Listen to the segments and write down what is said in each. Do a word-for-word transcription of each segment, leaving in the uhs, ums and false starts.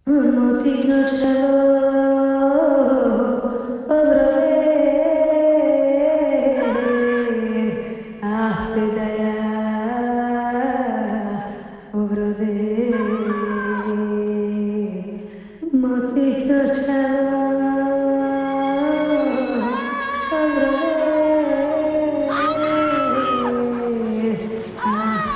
Motivo otra vez a pedaya otra vez motivo otra vez a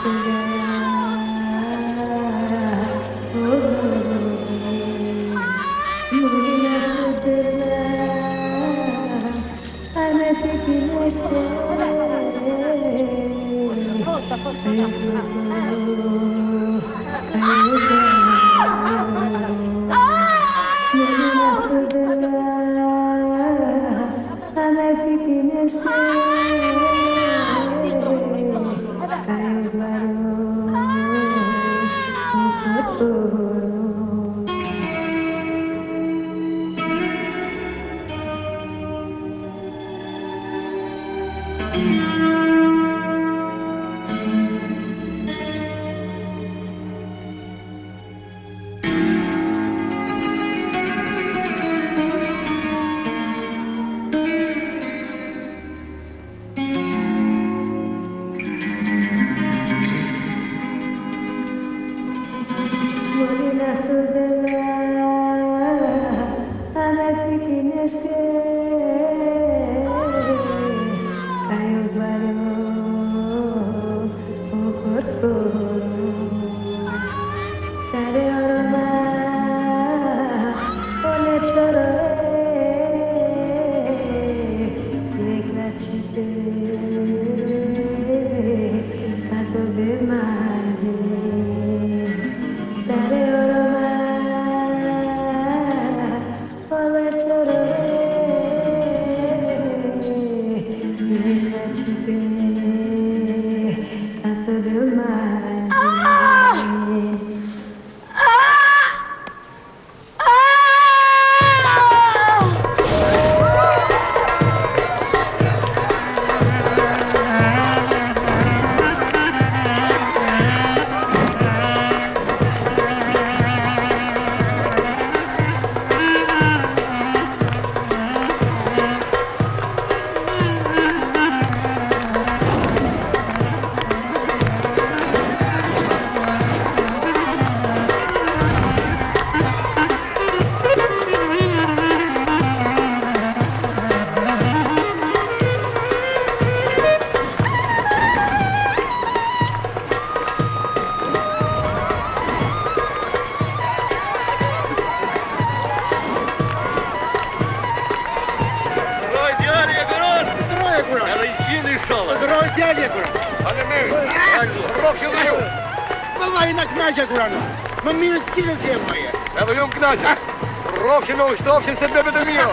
Më mirë s'kishe si e mëje. Edhe ju më knaqe. Rofshin o shtofshin se bebe të mio.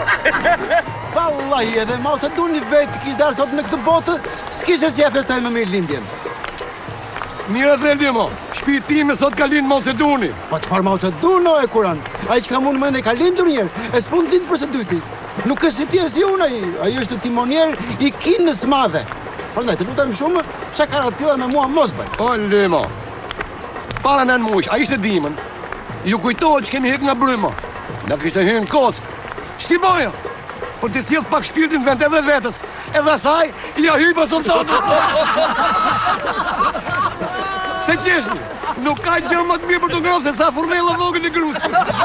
Wallahi edhe Mao Zedong vetë kishte dalë sot në këtë botë, s'kishe si e festojnë më mirë lindjen. Mirë dhe limo, shpi time sot ka lind Mao Zedongi. Po çfarë Mao Zedong o e kuran? Ai që ka mund më ne ka lindur njerë, e s'pun lind për së dyti. Nuk është si ti e si unë ai, ai është timonier i kinës madhe. Prandaj të lutem shumë, çka ka rrotilla me mua mos bëj. O limo. Para nën mush, a ishte dimën, ju kujtohet që kemi hek nga bryma. Na kishte hyrë në kock. Ç'ti boja? Por ti sjell pak shpirtin vend edhe vetës, edhe asaj ja hypa sultanit. Se qeshni, nuk ka gjë më të mirë për të ngrofë se sa furnella vogël në grus.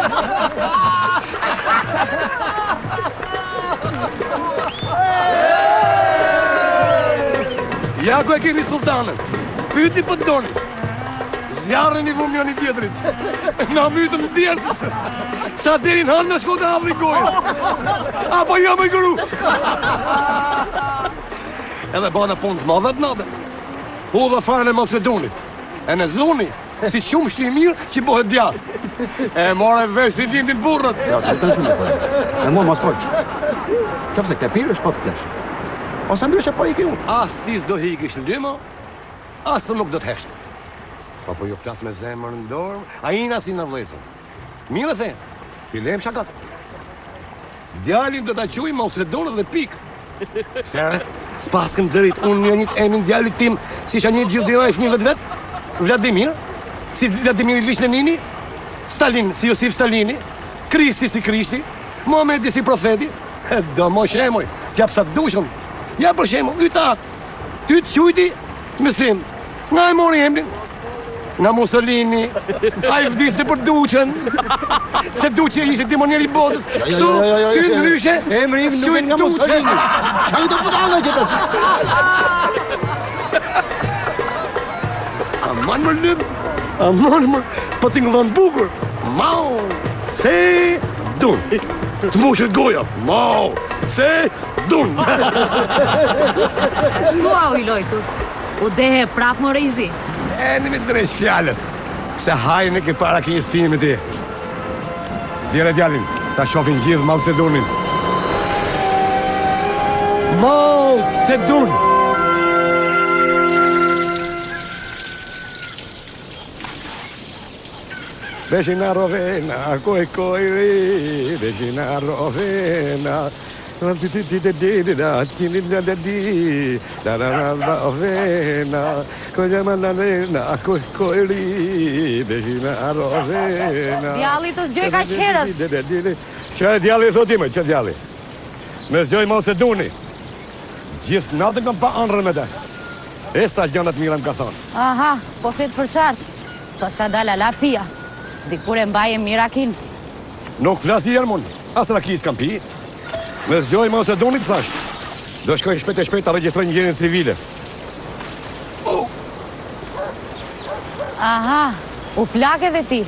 Ja ku e kemi sultanën. Pyti për të doni. Zjarën i vumë njën i tjetërit. Na mytëm djesët. Sa derin hanë në shko të avli gojës. Apo jam e gëru. Edhe bana punë të madhe të nade. U dhe farën e Macedonit. E në zoni, si qumë shti mirë që bëhet djarë. E more vesh si lindin burrët. Ja, që të shumë e përë. E mua mas poqë. Qëpse këte pirë është po të flesh. Ose ndryshe po i kjo. As ti s'do hikish në dyma, asë nuk do të heshtë. Pa po ju flas me zemër në dorë, a ina si në vlezën. Mire the, filem shakat. Djalin do t'a quj Macedonët dhe pikë. Se, s'paskëm dërit, unë një njët emin djalit tim, si isha një gjithdina e fëmijëve të vetë? Vladimir? Si Vladimir Ilich Lenini? Stalin si Josif Stalini, Kristi si Krishti, Muhamedi si profeti. E do mo shemoj, t'jap sa t'dushëm. Ja për shembull, yta, ty të qujti muslim. Nga e mori emrin? Nga Mussolini, a i vdiste për Duqen, se Duqe ishte timonier i botës. Kështu, ty ndryshe, Emri im nuk vjen nga Mussolini. Çfarë do bëjmë gjithë? Aman më lëm, aman më, po t'ingëllon bukur. Mao Zedong. Të moshet goja, Mao Zedong. Shkua u i lojtu. U dehe prap më rejzi. E në me dresh fjallet, se hajnë e ke para ki estime ti. Djere djallin, ta shofin gjithë Mao Zedongin. Mao Zedong! Decina rovena, coi coi ri, decina rovena. Ti ti ti ti ti da ti ti da da di da da da rovena. Cosa mandalena, coi coi ri, decina rovena. Djalli të zgjoj ka qerës. Që djalli thot ime, që djalli. Me zgjoj Mao Zedongi. Gjithë natën kam pa ëndrën me te. E sa gjanat mira më ka thonë. Aha, po fit për qartë. Sto s'ka dala la pia. Dikur e mbaje mirakin. Nuk flasi janë mund, asë raki s'kam pi. Me zgjoj Mao Zedongi të thash. Do shkoj shpejt e shpejt të regjistroj një gjenin civile. Aha, u plake dhe ti.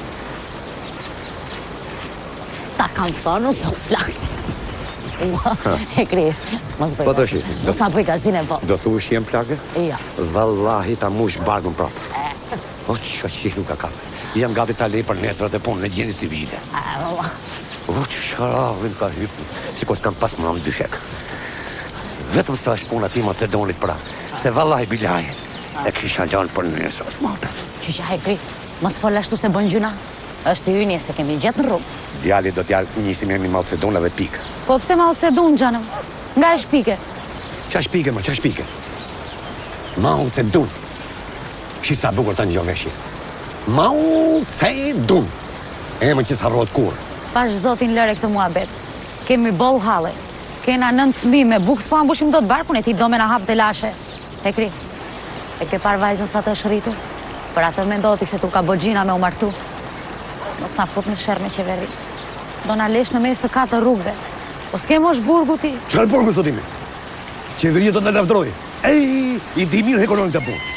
Ta kam thonu se u plake. E kri, mos bëj. Po të shi. Mos na bëj gazine po. Do thush jem plake? Ja. Vallahi ta mush barkun prapë. O, që shih nuk ka kapë. Jam gati ta lej për nesrat e punë në gjeni civile. O, që sharavin ka hypë, si ko s'kam pas më në dyshek. Vetëm sa është puna ti Mao Zedongit pra, se vallahi bilaj, e kisha gjanë për nesrat. Qyqa e kri, mos folashtu se bën gjuna. Është i ynje se kemi gjetë në rrugë. Djali do t'ja njësim jemi Mao Zedong dhe pikë. Po pse Mao Zedong, gjanëm? Nga e shpike? Qa shpike, ma, qa shpike? Mao Zedong. Shi sa bukur të një veshje. Mao Zedong. E më që s'harrot kur. Pash zotin lëre këtë muhabet. Kemi boll halle. Kena nënt fëmi me bukë s'po ambushim do të barkun e ti do me na hap të lashe. E kri, e ke par vajzën sa të është rritur? Për atë mendoti se tu ka bëgjina me u martu. Mos na fut në shërë me qeveri. Do na lesh në mes të katë rrugve. Po s'ke mosh burgu ti. Qërë burgu, sotimi? Qeveria do të në lavdroj. Ej, i di mirë ekonomin të punë.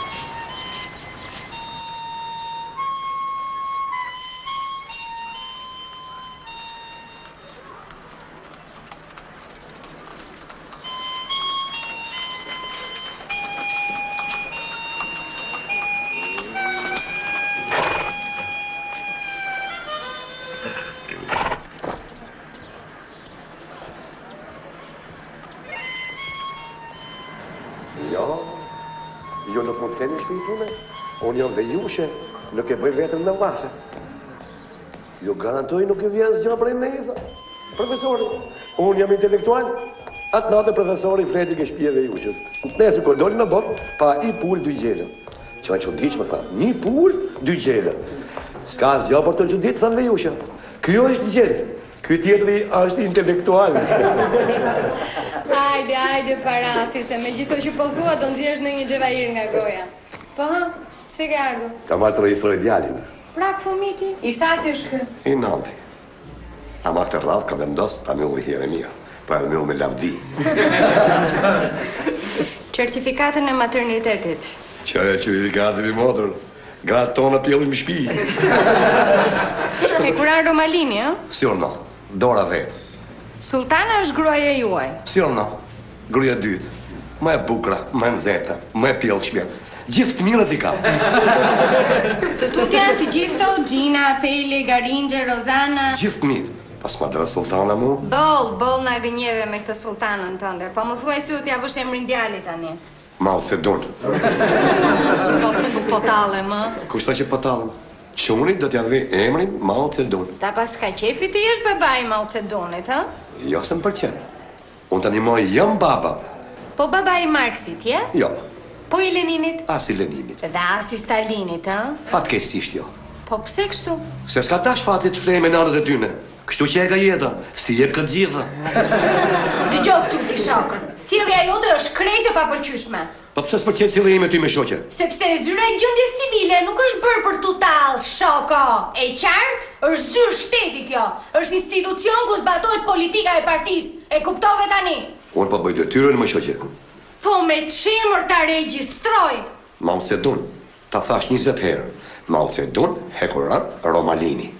Jo, jo nuk mund të keni shpitime. Unë jam dhe jushe, nuk e bëj vetëm në vashe. Jo garantoj nuk e vjen zgja prej meza. Profesori, unë jam intelektual. Atë natë profesori fleti ke shpije dhe jushët. Nesër kur doli në botë, pa i pul dy gjele. Qa që diq më tha, një pul, dy gjele. S'ka zgja për të gjudit, thanë dhe jushë. Kjo është gjele. Ky tjetëri është intelektual. Hajde, hajde parati, se me gjitho që po thua do nxjesh në një gjevahir nga goja. Po ha, si ke ardhur? Ka marrë të registroj djalin. Prak fëmiti, i sati është kë? I nanti. Ama këtë radhë ka vendos ta me uvë hire mija. Pa edhe me u me lavdi. Certifikatën e maternitetit. Qërë e certifikatën i motër. Gratë tonë pjellin më shpi. E kuran Romalini, ë? Si orë no, dora vetë. Sultana është gruaja juaj. Si orë no, gruja dytë. Më e bukra, më e nxehta, më e pjellshme. Gjithë të mirët i ka. Të tut janë të gjithë o Gjina, Peli, Garinxhe, Rozana. Gjithë të mirë. Pas ma dra sultana mu. Boll, boll na gënjeve me këtë sultanën tënde. Po më thuaj si u t'ja bësh emrin djalit tani. Mao Zedong. Që dosë nuk potale, më. Kushta që potale? Qunit do t'ja dhe emrin Mao Zedong. Ta pas ka qefi ti jesh babaj Mao Zedongit, ha? Jo se më përqen. Unë tani moj jam baba. Po babaj Marksit, je? Jo, Po i Leninit? as i Leninit. Dhe as i Stalinit, ha? Fatkesisht jo. Po pse kështu? Se s'ka tash fatit të flej me nanët e tyne. Kështu që e ka jeta, s'ti jep këtë gjitha. Dëgjoj këtu ti shok. Sjellja jote është krejtë e papëlqyeshme. Po pse s'pëlqen sjellja ime ty me shoqe? Sepse zyra e gjendjes civile nuk është bërë për tu tallë, shoko. E qartë? Është zyrë shteti kjo. Është institucion ku zbatohet politika e partisë. E kuptove tani? Unë po bëj detyrën me shoqe. Po me çemër ta regjistroj. Mao Zedong, ta thash njëzet herë. Mao Zedong, Hekuran, Romalini.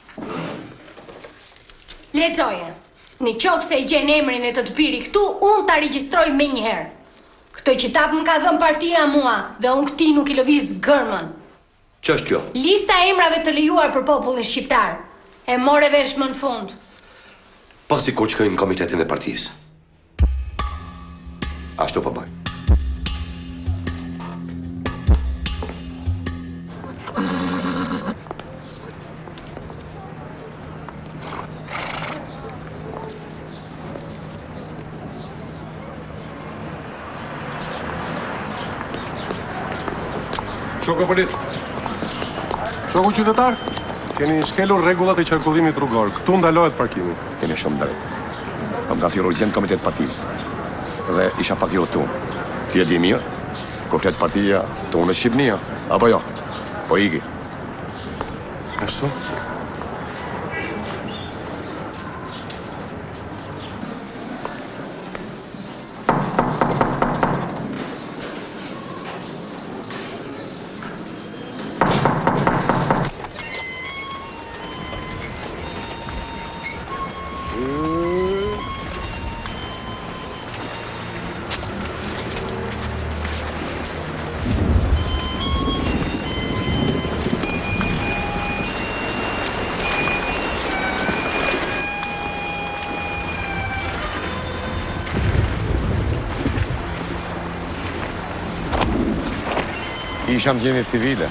Lexoje. Në qoftë se i gjen emrin e të të biri këtu, unë ta regjistroj me njëherë. Këtë qitap më ka dhënë partia mua, dhe unë këti nuk i lëviz gërmën. Ç'është kjo? Lista e emrave të lejuar për popullin shqiptar. E more vesh më në fund. Pasi kur shkojmë në komitetin e partisë. Ashtu po bëj. Shoku polis. Shoku qytetar, keni shkelur rregullat e qarkullimit rrugor. Këtu ndalohet parkimi. Keni shumë drejt. Kam ka filluar gjend komitet partisë. Dhe isha pak jo tu. Ti e di mirë, kur flet partia tonë në Shqipënia, apo jo? Po iki. Ashtu? Isha në gjendje civile.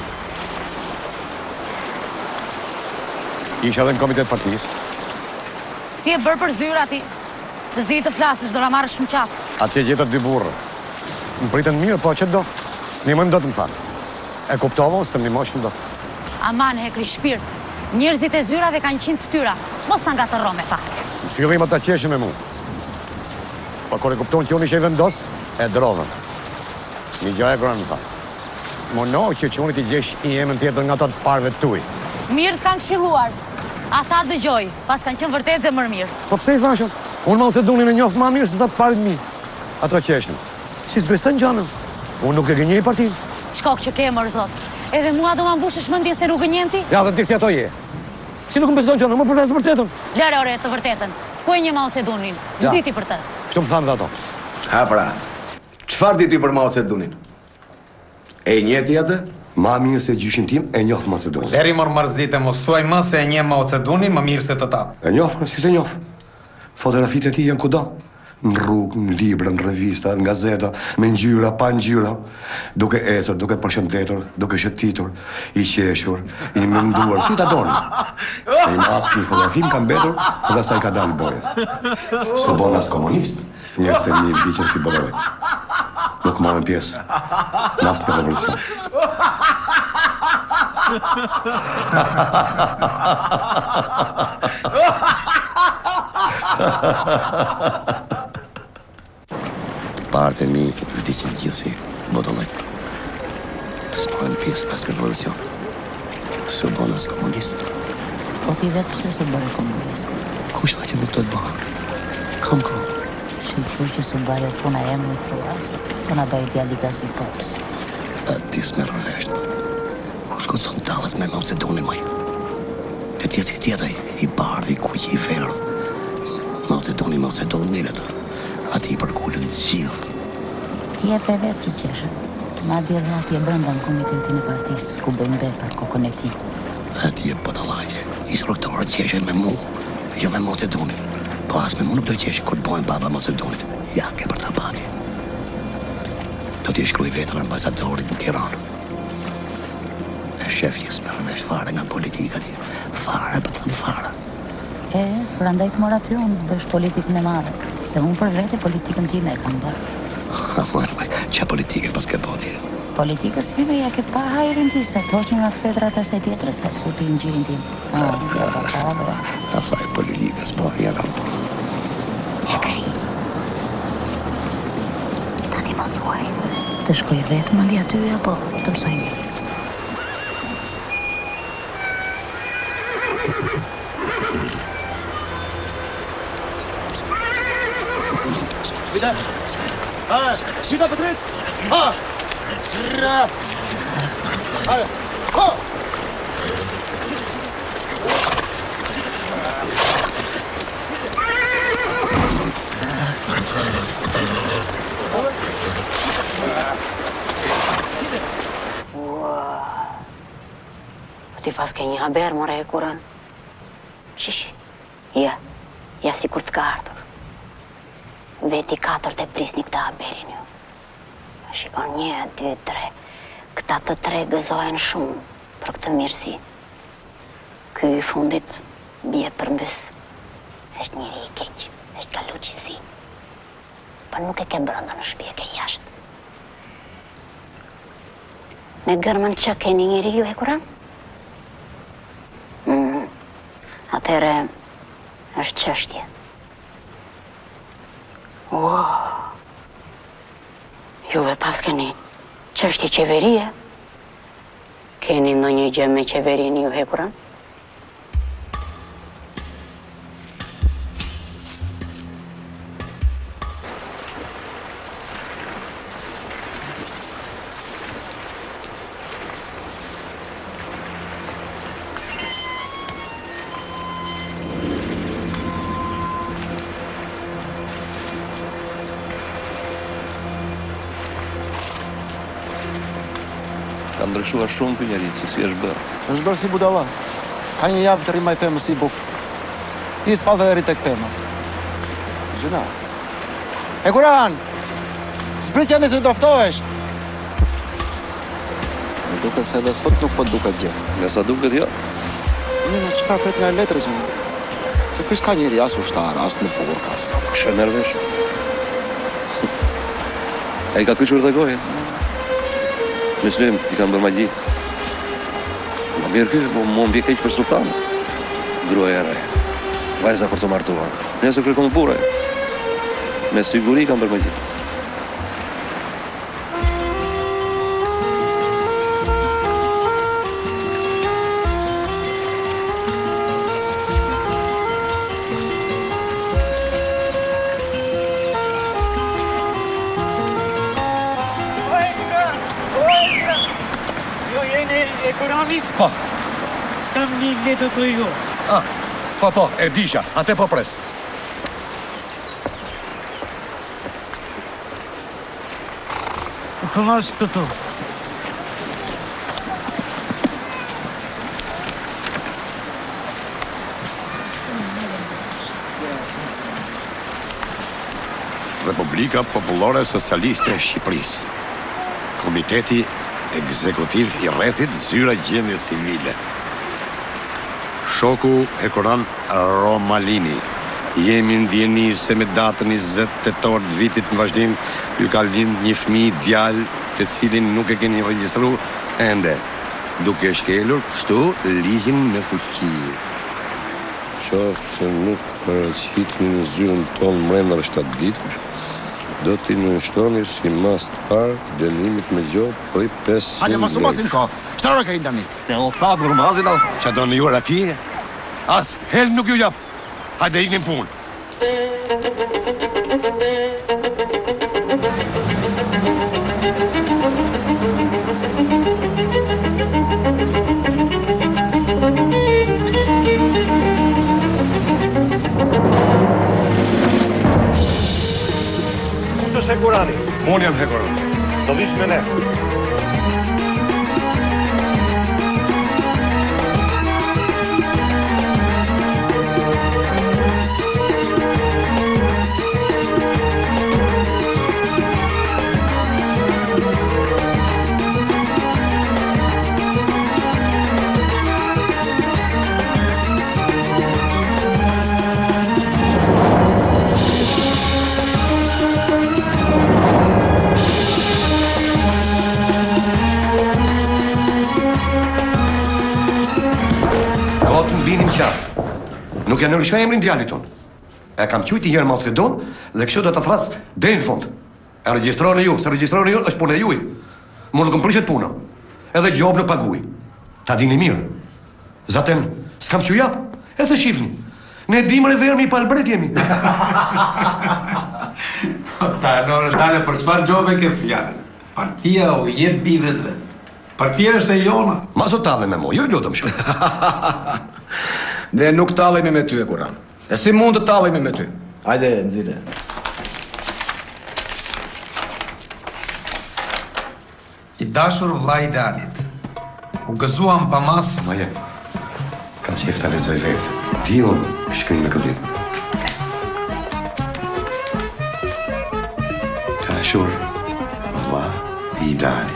Isha dhe në komitet partisë. Si e bërë për zyra ti? Dhe s'di të flasësh, do ra marrësh më qatë. Atje gjeta dy burrë. Më pritën mirë, po që do? S'nimën do të më thanë. E kuptova, se më mosh në do. Aman, hekri shpirt. Njerëzit e zyrave kanë qind ftyra. Mos ta ngatërro me fare. Në fillim ata qeshin me mu. Po kur e kupton që unë ishe i vendos, e drodhën. Një gjë e kërën më thanë. Mono që që unë ti gjesh i emën tjetër nga të të parve të tuj. Mirë t'kanë këshiluar. Ata dëgjoj, pas kanë qenë vërtet zemër mirë. Po pse i thashën? Unë Mao Zedongin e njoftë ma mirë se sa të parit mi. Ato qeshin. Si s'besën gjanën. Unë nuk e gënjej partinë. Shkok që ke mërë zot. Edhe mua do ma mbushësh mendje se nuk gënjen ti? Ja, dhe ti si ato je. Si nuk më beson gjanën, më përflasë vërtetën. Lere ore të vërtetën. Ku e një Mao Zedongin? Ç'di ti për të? Kështu më thanë dhe ato. Ha pra, çfarë di ti për Mao Zedongin? E njeti atë? Ma mirë se gjyshin tim e njof Mao Zedongin. Leri mor marzite, mos thuaj më se e nje Mao Zedongin më mirë se të ta. E njof, si se njof. Fotografit e ti janë kudo. Në rrugë, në libra, në revista, në gazeta, me ngjyra, pa ngjyra, duke ecur, duke përshëndetur, duke shëtitur, i qeshur, i menduar, si ta doni. E i matë një fotografi më ka mbetur dhe sa i ka dalë bojet. Së bon as komunist, njerëz të mirë vdiqen si bërëve. Nuk marrën pjesë në asnjë revolucion. Parte mi vdiqen gjithë si botollaj. S'marrën pjesë në asnjë revolucion. Së bon as komunist. Po ti vetë pse s'u bëre komunist? Kush tha që nuk do të bëha? Kam kohë. Shqipëshu që s'u bëre puna e më të ruasë, të nga bëjt djalika si potës. A ti s'merë rreshtë. Kush këtë sot dalës me Mao Zedongin maj. E tje si tjetaj, i bardhi, kuqi, i verdh. Mao Zedongin, Mao Zedongin milët. A ti i përkullën gjithë. Ti e pe vetë që qeshën. Ma dje dhe ati e brenda në komitetin e partisë, ku bëjnë vepra kokën e ti. A ti e pëtallaqe, instruktorë qeshen me mu, jo me Mao Zedongin. Po as me mu nuk do qeshe kur të bojnë baba Mao Zedongit. Ja, ke për ta bati. Do t'i shkruj vetën ambasadorit në Tiranë. E shefjes me rëvesh fare nga politika ti. Fare për të thëmë fare. E, prandaj të mora ty unë të bësh politikën e madhe. Se unë për vete politikën time e kam bërë. Ha, mërë, që politike pas ke boti. Politikës time ja ke parë hajrin ti se të hoqin nga këthetrat e se tjetërës e të futin gjirin tim. Asaj politikës, po, ja kam po. Jakri, tani më thuaj, të shkoj vetëm andi aty apo të mësoj një? Vita! Ah! Vita, Patrice! Ah! Ra! Allez! Oh! Po ti pas ke një haber, more e kuran? Shishi, ja, ja si kur të ka ardhur. Veti katër të prisni këta haberin ju. Shikon një, dy, tre. Këta të tre gëzohen shumë për këtë mirësi. Ky i fundit bie përmbys. Është njëri i keq, është ka luqisi. Po nuk e ke brënda në shtëpi, e ke jashtë. Me gërmën që keni njëri ju e kuran? Mm. Atëre është çështje. Wow. Juve pas keni çështje qeverie? Keni ndonjë gjë me qeverinë ju hekuran? Ka ndryshuar shumë për njeri, që si është bërë. është bërë si budalla. Ka një javë të rrimaj pëmë si bukë. Ti s'fal dhe rrit e këpëmë. Gjuna. E kuran! S'pritja në se draftohesh! Më duke se edhe sot nuk po duket gjë. Nga sa duket jo? Një në qëfar pret nga letrë që më. Se kësh ka njeri as ushtar, as në bukur kas. Kështë e nervesh. E i ka kyqër dhe gojë. Mislim, i kam bërë magji. Ma mirë kjo, po më mbje keq për sultanë. Gruaja e re. Vajza për të martuar. Nëse kërkom burre. Me siguri i kam bërë magji. Po. Kam një letë të ju. Ah, po, po, e disha, atë po pres. Të vash këtu. Republika Popullore Socialiste e Shqipërisë. Komiteti Ekzekutiv i rrethit zyra gjendje civile. Shoku e Kuran Romalini. Jemi ndjeni se me datën njëzet tetor të vitit në vazhdim ju ka lind një fëmijë djalë të cilin nuk e keni regjistru ende, duke shkelur kështu ligjin me fuqi. Qoftë se nuk paraqitni në zyrën tonë mrenda shtatë ditësh, do t'i nënshtoni si mas të parë dënimit me gjohë për i pesëqind Hajde, mos u mosin ko. Shtara ka i ndani. Ne o thagë rëmazin al. Qa do në ju raki? As, hel nuk ju jap. Hajde, iknim punë. Kush është Hekurani? Unë jam Hekurani. Do vish me ne. sot në binim qartë. Nuk janë nërishka emrin djallit tonë. E kam qujti herë Mao Zedong dhe kështu do të thras deri në fund. E regjistroni ju, se regjistroni ju është punë e juaj. Mu nuk më prishet puna. Edhe gjobë në paguaj. Ta dini mirë. Zaten, s'kam që jap, e se shifni. Ne dimër e vermi i palbret jemi. Ta në rëndale për çfarë gjove ke fjallën? Partia u jep bivet dhe. Partia është e jona. Ma sot tallë me mo, jo i lutëm shumë. Ne nuk tallemi me ty e Kuran. E si mund të tallemi me ty? Hajde, nxile. I dashur vlla i idealit. U gëzuam pa mas... Maje, kam qef të lezoj vetë. Ti unë shkrim me këtë ditë. Dashur vlla i idealit.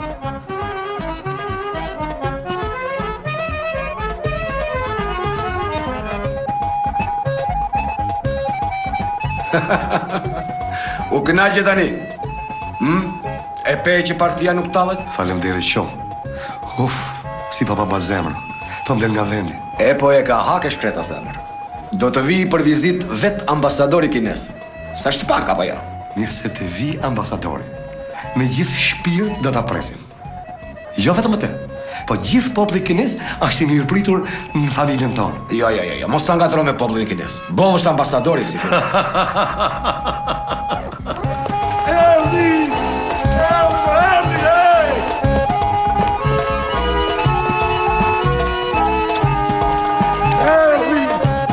U kënaqe tani. Hm? E pe që partia nuk tallet? Faleminderit shumë. Uf, si pa baba zemër. Po më del nga vendi. E po e ka hake shkreta zemër. Do të vi për vizit vet ambasadori kines. Sa është pak apo jo? Mirë se të vi ambasadori. Me gjithë shpirt do ta presim. Jo vetëm atë, po gjithë populli kines është i mirëpritur në familjen tonë. Jo, jo, jo, jo, mos ta ngatro me popullin kines. Bo është ambasadori si fillon. Erdi! Erdi, erdi, hej! Erdi!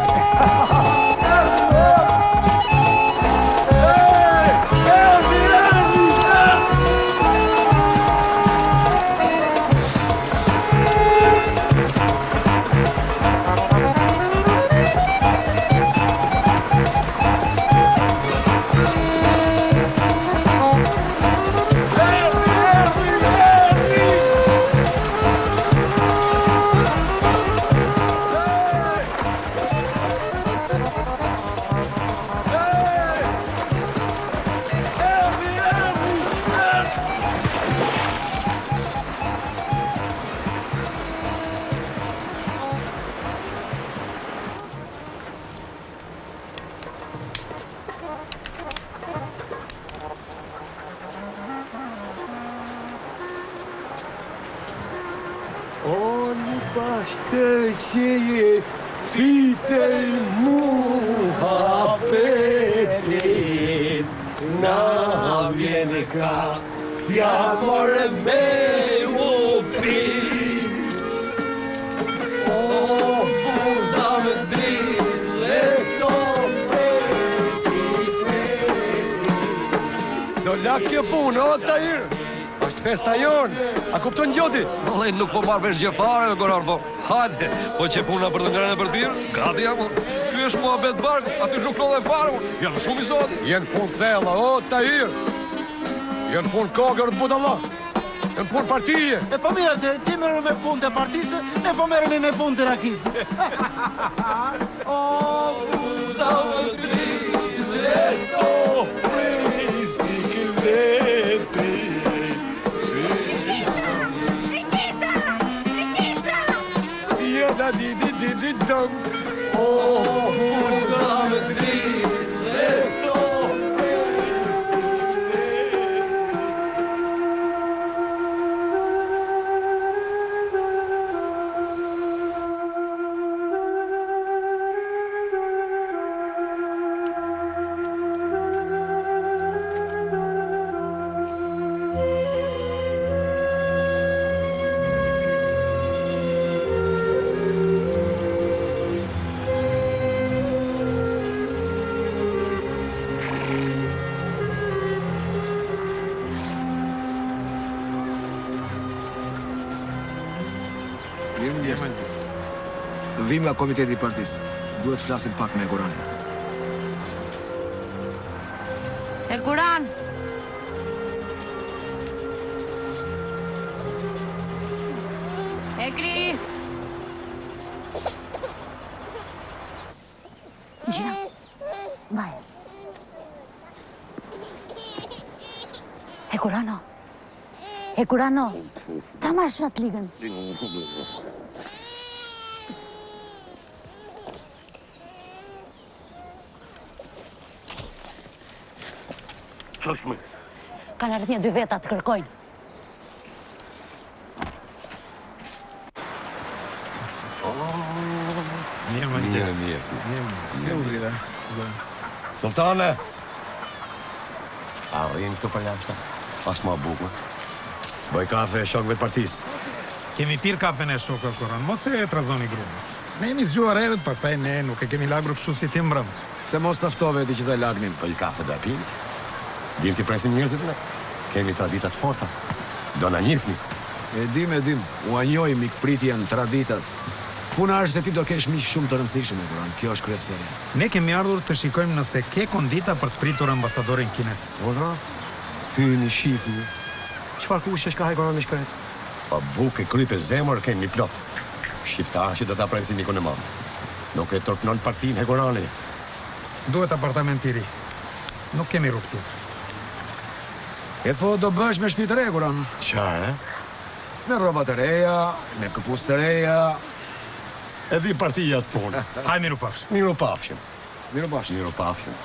Bashkëqie fitej muhabetin na vjen ka fjamore me u pi o buza me drille to pesi do lakje punë o Tahir. Është festa jonë, a kupton gjoti? Vallai nuk po marr vesh gjë fare, Goran, po hajde, po që puna për të ngrënë për të birë, gati jam. Ky është muhabet bark, aty nuk lodhen fare. Janë shumë i zoti. Jenë punë thella, o Tahir. Jenë punë kokër të budalla. Jenë punë partije. E po mirë, te, ti merr me punë të partisë, ne po merremi me punë të rakisë. O, buza më drille to presi këlleti. Da di di di di dum. Oh, buza me drille to Vim nga komiteti i partisë. Duhet të flasim pak me Kuranin. E Kuran! E Kri! Gjina, vaj. E Kurano! E Kurano! Ta marrë shatë ligën. Çözme. Kanë rreth një dy veta të kërkojnë. Mirë më Mirë, njësë. mirë. Mirë më njësë. Si u drita? Sultane! Arrim këtu për jashtë. Ashtë ma bukur. Bëj kafe e shokëve të partisë. Kemi pirë kafen e shokë Koran, mos e trazoni grunë. Ne jemi zgjuar erët, pastaj ne nuk e kemi lagur kështu si ti mbrëm. Se mos taftove ti që të lagnin. Bëj kafe dhe pinë. Dim t'i presim njerëzit ne. Kemi traditat forta. Do na njihni. E dim, e dim. U anjoj mikpritjen, traditat. Puna është se ti do kesh miq shumë të rëndësishëm e Koran. Kjo është kryesore. Ne kemi ardhur të shikojmë nëse ke kondita për të pritur ambasadorin kines. Ora, hyni, shifni. Çfarë kushtesh ka hajkoran në shkret? Pa bukë, krype, zemër, kemi plot. Shqiptarë që do ta presin mikun e madh. Nuk e tërpnon partinë Hekorani. Duhet apartament i ri. Nuk kemi rrugë. E po do bësh me shtëpi të re, Koran. Qarë, e? Me rroba të reja, me këpus të reja. E di partia të punë. Haj miru pafshim. Miru pafshim. Miru pafshim. Miru pafshim.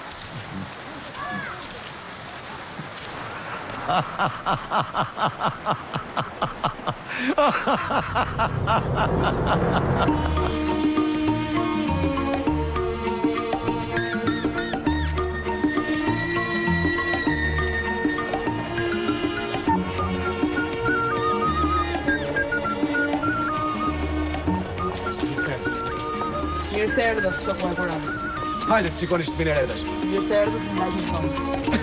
Mirë se erdhët, shok më e Koran. Hajde, të qikoni shtëpinë e redash. Mirë se erdhët, në lajkin tonë.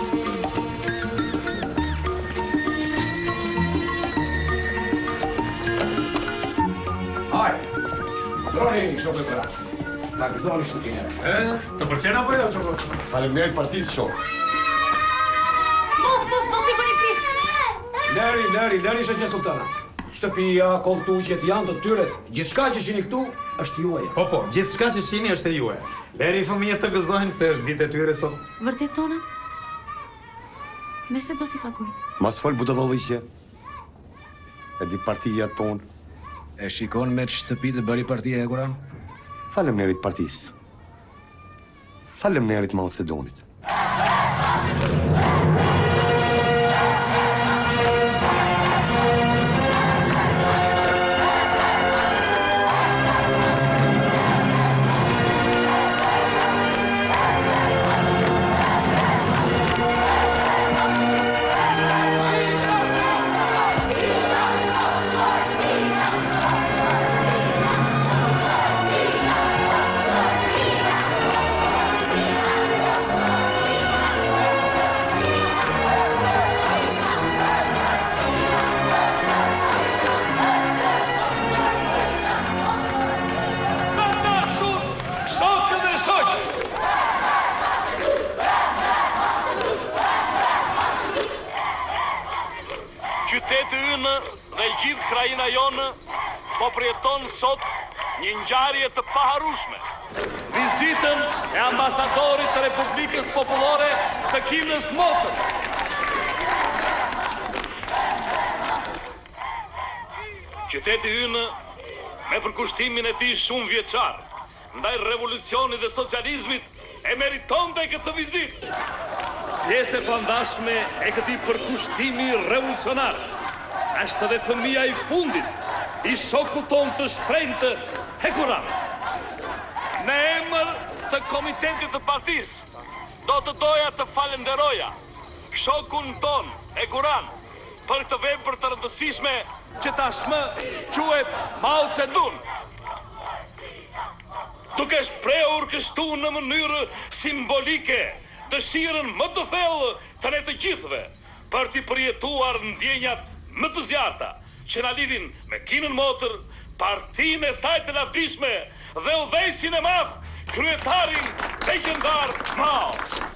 Hajde, droni shok e Koran. Ta gëzoni shtëpinë e re. E, të përqen apo jo, shok? Faleminderit partisë shok. Mos, mos, do t'i bëni prisë. Leri, leri, leri shëtë një sultana. Shtëpia, koltuqet janë të tyre. Gjithçka që shini këtu është juaj. Po, po, gjithçka që shini është e juaj. Leri fëmijët të gëzojnë se është ditë e tyre sot. Vërtet tonat? Me se do t'i pagojnë? Mas fol budalloviqe. E di partia të punë. E shikon me që shtëpi të bëri partia e Koran? Faleminderit partisë. Faleminderit Macedonit. Qyteti ynë dhe gjithë krajina jonë po përjeton sot një ngjarje të paharrueshme. Vizitën e ambasadorit të Republikës Popullore të Kinës Motër. Qyteti ynë me përkushtimin e tij shumë vjeçar ndaj revolucionit dhe socializmit e meritonte këtë vizitë. Pjesë e pandashme e këtij përkushtimi revolucionar është edhe fëmia i fundit i shokut ton të shtrenjtë Hekoran. Në emër të komitetit të partisë do të doja të falenderoja shokun ton Hekoran për këtë vepër të rëndësishme që tashmë quhet Mao Zedong. Duke shprehur kështu në mënyrë simbolike dëshirën më të thellë të ne të gjithëve për t'i përjetuar ndjenjat më të zjarta që na lidhin me Kinën Motër, partinë e saj të lavdishme dhe udhëheqësin e madh, kryetarin legjendar Mao.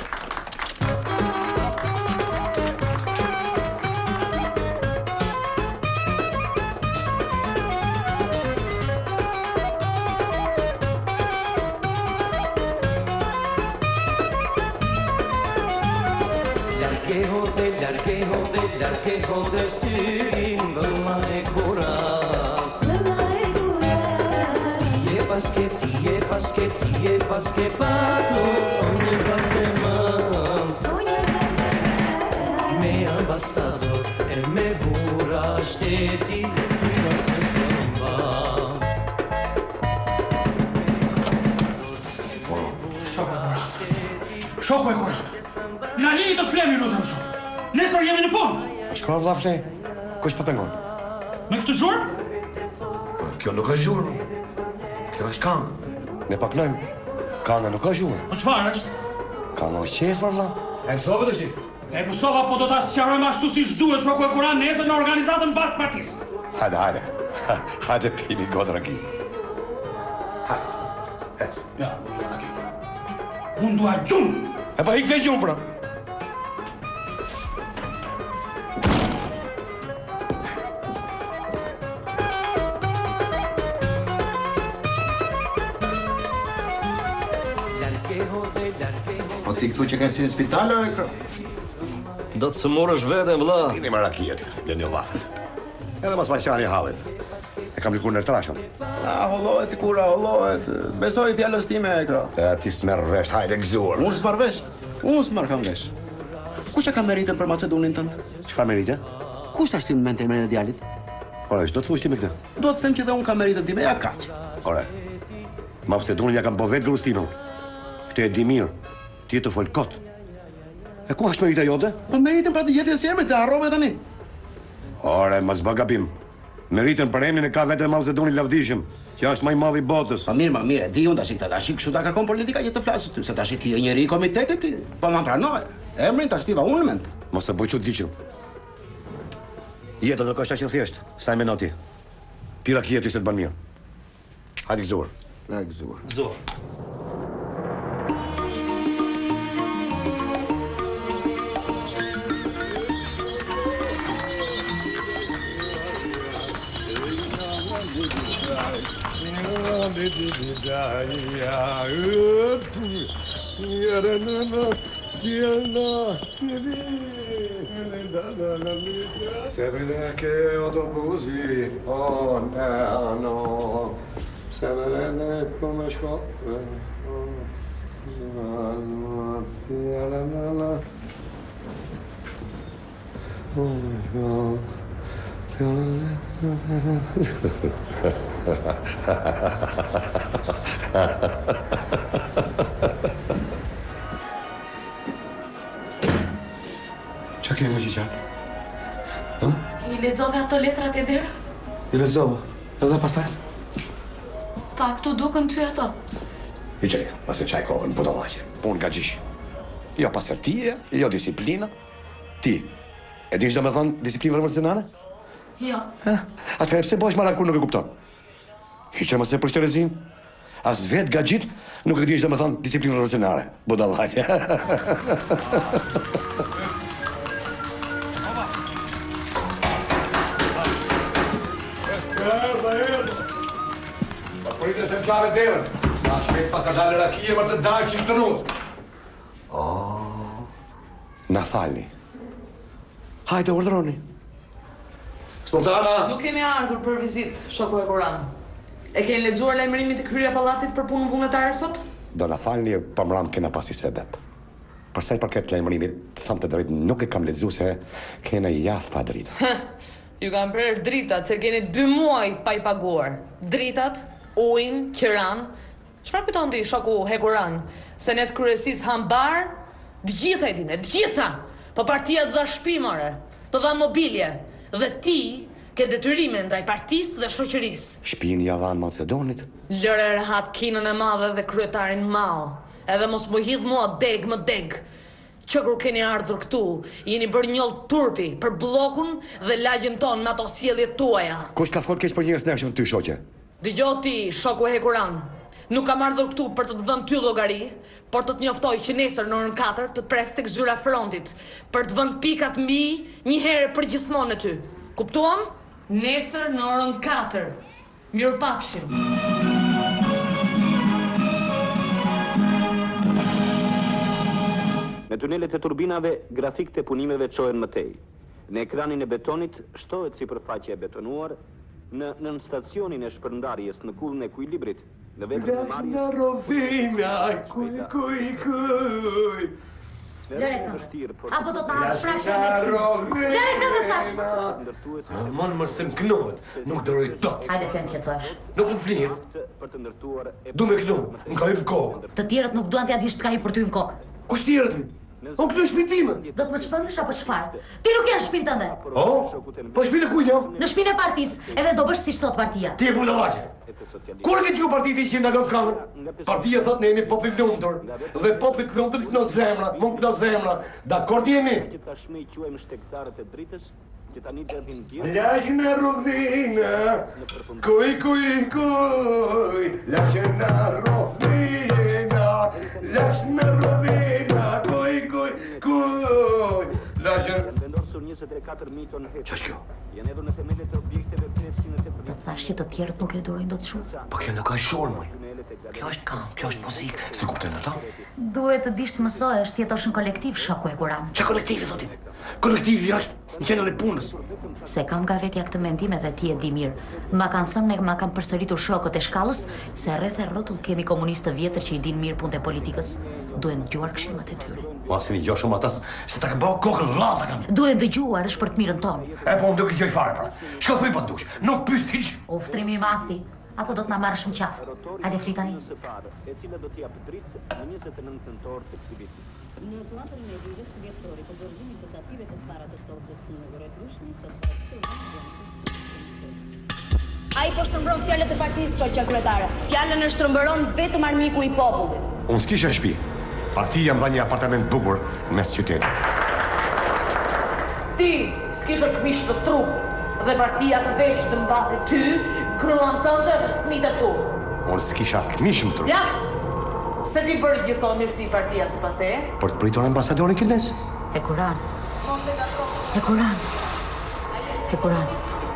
Largeho de, largeho de, largeho de syrin vëlla e Koran. Vëlla e Koran. Tije paske, tije paske, tije paske pato, onje pakke mam. Onje pakke mam. ambasador e me bura shteti Mira se stëmba Shoko e Koran. Shoko e Koran. Na lini të flemi lutëm shumë. Nesër jemi në punë. A shka vlla fle? Kush po pengon? Me këtë zhurë? Kjo nuk është zhurë. Kjo është këngë. Ne pa knojmë. Kënga nuk është zhurë. Po çfarë është? Kënga është qef, valla. E mësove të shi? E mësova, po do ta sqarojmë ashtu si duhet Shoko e Koran nesër në organizatën bas partisë. Hajde, hajde. Hajde pini godë raki. Hajde. Ec. Ja. Unë dua gjumë. E pa ik vej gjumë, pra. Po ti këtu që ka si në spital, o e kro? Do të sëmurësh vete, vëlla. Ini më rakijet, lëni lafet. Edhe mas maqani halin. E kam likur në trashën. A, hollohet i kura, hollohet. Besoj fjallës time, e kro. E ti s'merr vesh, hajde gëzuar. Unë s'marr vesh. Unë s'marr kam vesh. Kush e ka meritën për Macedonin tënd? Çfarë merite? Kush tash ti më mente me djalit? Ora, ç'do të thuash ti me këtë? Do të them që dhe unë kam meritën time, ja kaq. Ora. Macedonin ja kam po vetë grustinën. Këtë e di mirë. Ti të fol kot. E ku është merita jote? Po meritën pra të jetës jemi, të harrove tani. Ore, mos bë gabim. Meritën për emrin e ka vetëm Macedoni Lavdishëm, që është më i madh i botës. Po mirë, më mirë, di unë tash këtë tash kështu ta kërkon politika që të flasësh ty, se tash ti je njëri i komitetit ti. Po na pranoj. Emrin tash ti va unë mend. Mos e bëj çu diçëm. Jeta nuk është aq e thjeshtë, sa më noti. Pira kjetë se të bën mirë. Hajde gëzuar. Na gëzuar. Gëzuar. Tebeleke autobusi, oh no, Severene come scopre, Qa kemi Gjiqa? I lexove ato letrat e derë? I lexova. Edhe pastaj? Pa këtu duken ty ato. I qaj, pas e qaj kohën, budallaqe. Unë nga gjish. Jo pasërtia, jo disiplina. Ti, e dish do me thonë disiplinë revolucionare? Jo. Atëherë pse bëhesh marakur nuk e kupton? Hiqe mëse për shterezin. As vetë nga gjitë nuk e dish do me thonë disiplinë revolucionare. Budallaqe. Erda, erda. Pa pritë se më qave derën. Sa shpet pas a dalë rakije më të dalë që të nutë. Oh. Na falni. Hajde, urdhroni. Sultana! Nuk kemi ardhur për vizit, Shoku e Koran. E keni lexuar lajmërimin e kryer pallatit për punën vullnetare sot? Do na falni, po mram kena pasi sebeb. Për sa i përket lajmërimit, të them të drejtë nuk e kam lexuar se kena javë pa dritë. Ju kam prerë dritat se keni dy muaj pa i paguar. Dritat, ujin, qiran. Çfarë piton ti Shoku e Koran? Senet kryesis hambar, të gjitha e dine, të gjitha. Po partia të dha shtëpi more, të dha mobilje. Dhe ti ke detyrime ndaj partisë dhe shoqërisë. Shtëpinë ja dhanë Macedonit. Lëre rehat kinën e madhe dhe kryetarin Mall. Edhe mos më hidh mua deg më deg. Që kur keni ardhur këtu, jeni bërë njoll turpi për bllokun dhe lagjen ton me ato sjelljet tuaja. Kush ka fol keq për njerëz nëshëm ty, shoqe? Dëgjoj ti, Shoku e Kuran. Nuk kam ardhur këtu për të të dhënë ty llogari, por të të njoftoj që nesër në orën katër të pres tek zyra frontit, për të vënë pikat mbi një herë për gjithmonë ty. Kuptuam? Nesër në orën katër. Mirupafshim. Me tunelet e turbinave, grafik të punimeve çohen më tej. Në ekranin e betonit shtohet sipërfaqja e betonuar, në nën stacionin e shpërndarjes në kullën e ekuilibrit, në veprën e marrjes. Në rovina, kuj, kuj, kuj. Lëre këngën. Apo do të hapësh prapë me ty. Lëre këngën tash. Mon mos të më knohet, nuk doroj dot. Hajde fem që thosh. Nuk më flihet. Du me këtu, më ka hyrë kokë. Të tjerët nuk duan t'ja dish t'ka hyrë për ty në kokë. Kush tjerët? O këtu është shtëpi time. Do të më shpëndësh apo çfarë? Ti nuk je në shtëpinë tënde. O? Po shtëpinë kujt jam? Në shtëpinë e partisë, edhe do bësh siç thot partia. Ti e budallaqe. Kur e ke ju partitë që ndalon kamën? Partia thot ne jemi popull i lumtur dhe populli i lumtur këno zemra, mund këno zemra. Dakord jemi? Tashmë i quajmë shtektarët e dritës, që tani derdhin gjithë. Lashna rovina, kuj kuj kuj, lashna rovina, lashna rovina, kuj kuj kuj, lashna... Vendosur njëzet e katër mijë tonë hetë. Qa është kjo? Janë edhe në themelet e objekteve pesëqind e tetëdhjetë. Thash që të tjerët nuk e durojnë dot shumë. Po kjo nuk ka shorë, moj. Kjo është kam, kjo është muzikë. Se kuptojnë ata? Duhet të dish të mësohesh të jetosh në kolektiv, shoku e kuram. Qa kolektivi, thotim? Kolektivi është në qenën e punës. Se kam nga vetja këtë mendim edhe ti e di mirë. Ma kanë thënë me ma kanë përsëritur shokët e shkallës se rreth e rrotull kemi komunistë të vjetër që i din mirë punët e politikës. Duhen dëgjuar këshillat e tyre. Po asë një gjohë shumë atas, se ta ka bëhë kokën lata kam. Duhet dëgjuar është për të mirën tonë. E po më duke gjoj fare pra. Shko thuj pa dush, nuk pys hiq. Uftrimi i madh ti, apo do të na marrësh më qafë. Hajde fli tani. E cila do t'i jap dritë në njëzet e nëntë nëntor të këtij viti. Në teatrin e Jules vjetori për dorëzimin të tative të para të sortës në Goretrushni, së Ai po shtrëmbron fjalët e partisë, shoqja kryetare. Fjalën e shtrëmbëron vetëm armiku i popullit. Unë s'kisha në shtëpi. Partia më dha një apartament bukur në mes qytetit. Ti s'kishe këmish të trup dhe partia të vesh të mbate ty, kryon tënde dhe fëmijët e tu. Unë s'kisha këmish më trup. Jakt! Se ti bërë gjithon mirësi partia së pas te? Për të pritur ambasadorin kines? E kuran. E kuran. E kuran.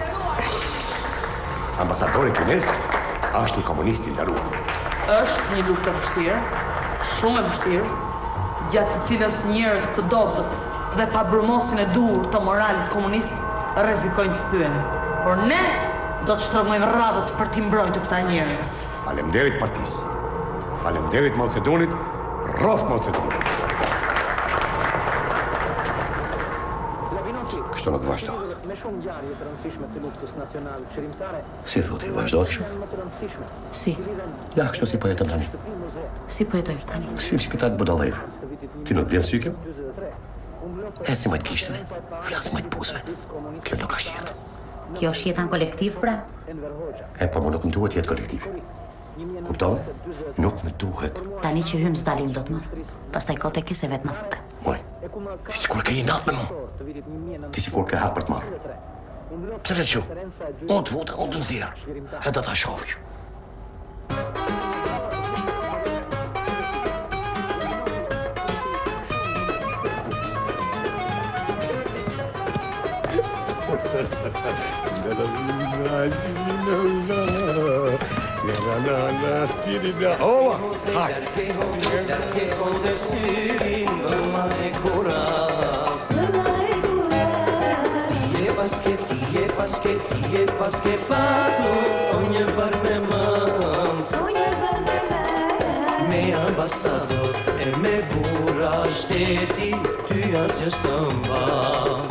Ambasadori kines është një komunist i ndaruar. Është një luftë e vështirë, shumë e vështirë, gjatë së cilës njerëz të dobët dhe pa brumosin e dur të moralit komunist rrezikojnë të kthyen. Por ne do të shtrëngojmë radhët për t'i mbrojtur këta njerëz. Faleminderit partisë. Faleminderit Maqedonit, rroft Maqedonit. Kështu nuk vazhdo. Me shumë ngjarje të rëndësishme të luftës nacionale qeverimtare. Si thotë, vazhdo kështu? Më të rëndësishme. Si? Ja, kështu si po jeton tani. Si po jetoj tani? Si në spital budallëve. Ti nuk vjen sy kjo? Eci majt kishtëve, flas majt pusve. Kjo nuk është jetë. Kjo është jetan kolektiv, pra? E, po më nuk më duhet jetë kolektiv. Kupton? Nuk më duhet. Tani që hymë s'dalim do të më. Pastaj kote ke se vetë në fute. Moj, ti sikur ke i natë me mu. Ti sikur ke hapë për të marrë. Pse le që? Unë të vuta, unë të nëzirë. E do t'a shofish. Ova, Largeho, largeho dhe syrin, vëlla e kura. Ti je paske, ti je paske, ti je paske patu, o një bar me mam. Me ambasador e me bura shteti, ty asjes të mba.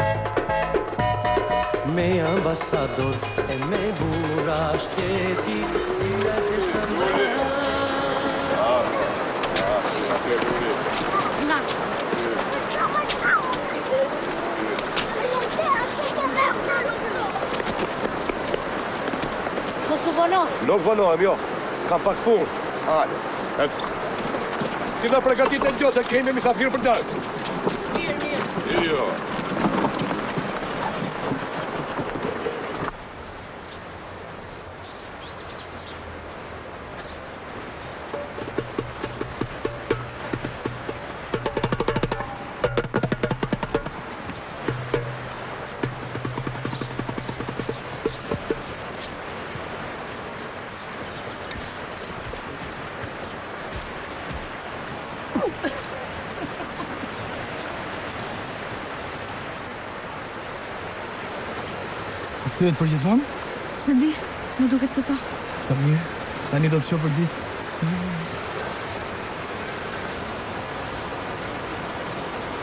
Me ambasador e me bura shteti, ty asjes të mba. Nga. Mos u vono. Nuk vonohem, jo. Kam pak punë. Hajde. Ti na përgatit në gjohë se kemi misafir për dalë. Mirë, mirë. Jo. Kthehet për gjithmonë? Se ndi, më duket se po. Sa mirë. Tani do të shoh për ditë.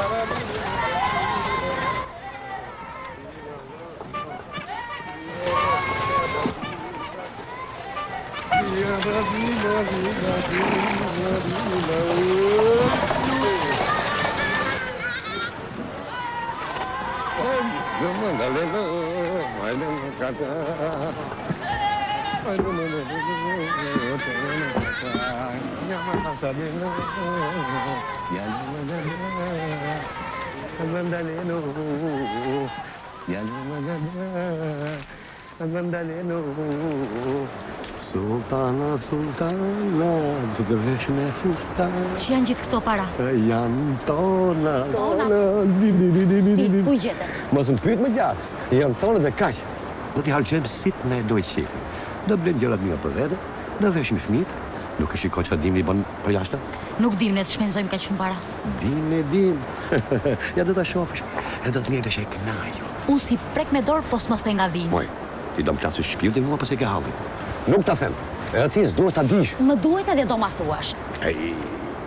Sultana, sultana, du dovești ne fusta. Și janë gjithë këto para? Janë tona. Tonat? Si, ku i gjete? Mos më pyet më gjatë. Janë tona dhe kaq. Do t'i halqem sit në doj qefi. Do blem gjërat mira për vete, do veshim fëmijët. Nuk e shiko çfarë dimri bën për jashtë? Nuk dim ne të shpenzojmë kaq shumë para. Dim e dim. Ja do ta shohësh. E do të ngjesh e kënaqur. Unë si prek me dorë, po s'më the nga vin. Moj, ti do më plasësh shpirtin mua pas e ke halli. Nuk ta them. E aty s'duhet ta dish. Më duhet edhe do ma thuash. Ej.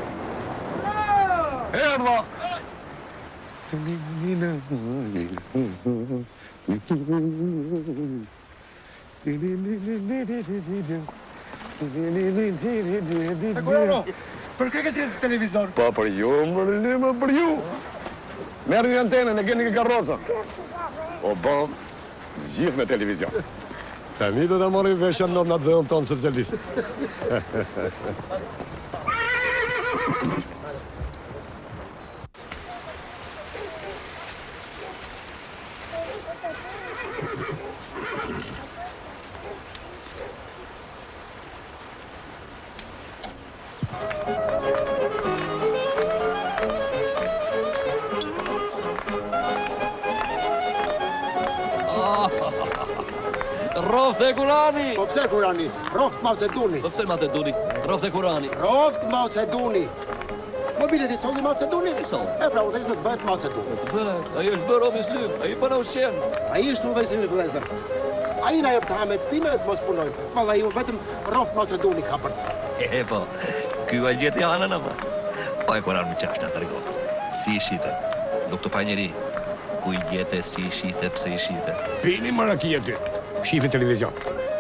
Erdha. E kurano, për kë ke si televizor? Po për ju, më më për ju. Merë një antenën, e keni një karroza. O bon, zgjidh me televizion. Tani do të marrim veshën në në dhëllën tonë socialistë. Roft e Kurani! Po pse Kurani? Roft Mao Zeduni. Po pse Mao Zeduni? Roft e Kurani. Roft Mao Zeduni. Mobilet i solli Mao Zeduni? I solli. E pra udhëzimi të bëhet Mao Zeduni. Bëhet, ai është bërë robi slyp, ai po na ushqen. Ai është udhëzimi i vëllezër. Ai na jep të hamet time dhe të mos punojmë. Valla ju vetëm Roft Mao Zeduni ka për të. E po, ky va gjeti anën apo? Po e Kurani më çashta tërgo. Si i shite? Nuk të pa njeri. Ku i gjete, si i shite, pse i shite. Pini marakia ty. Shifin televizion.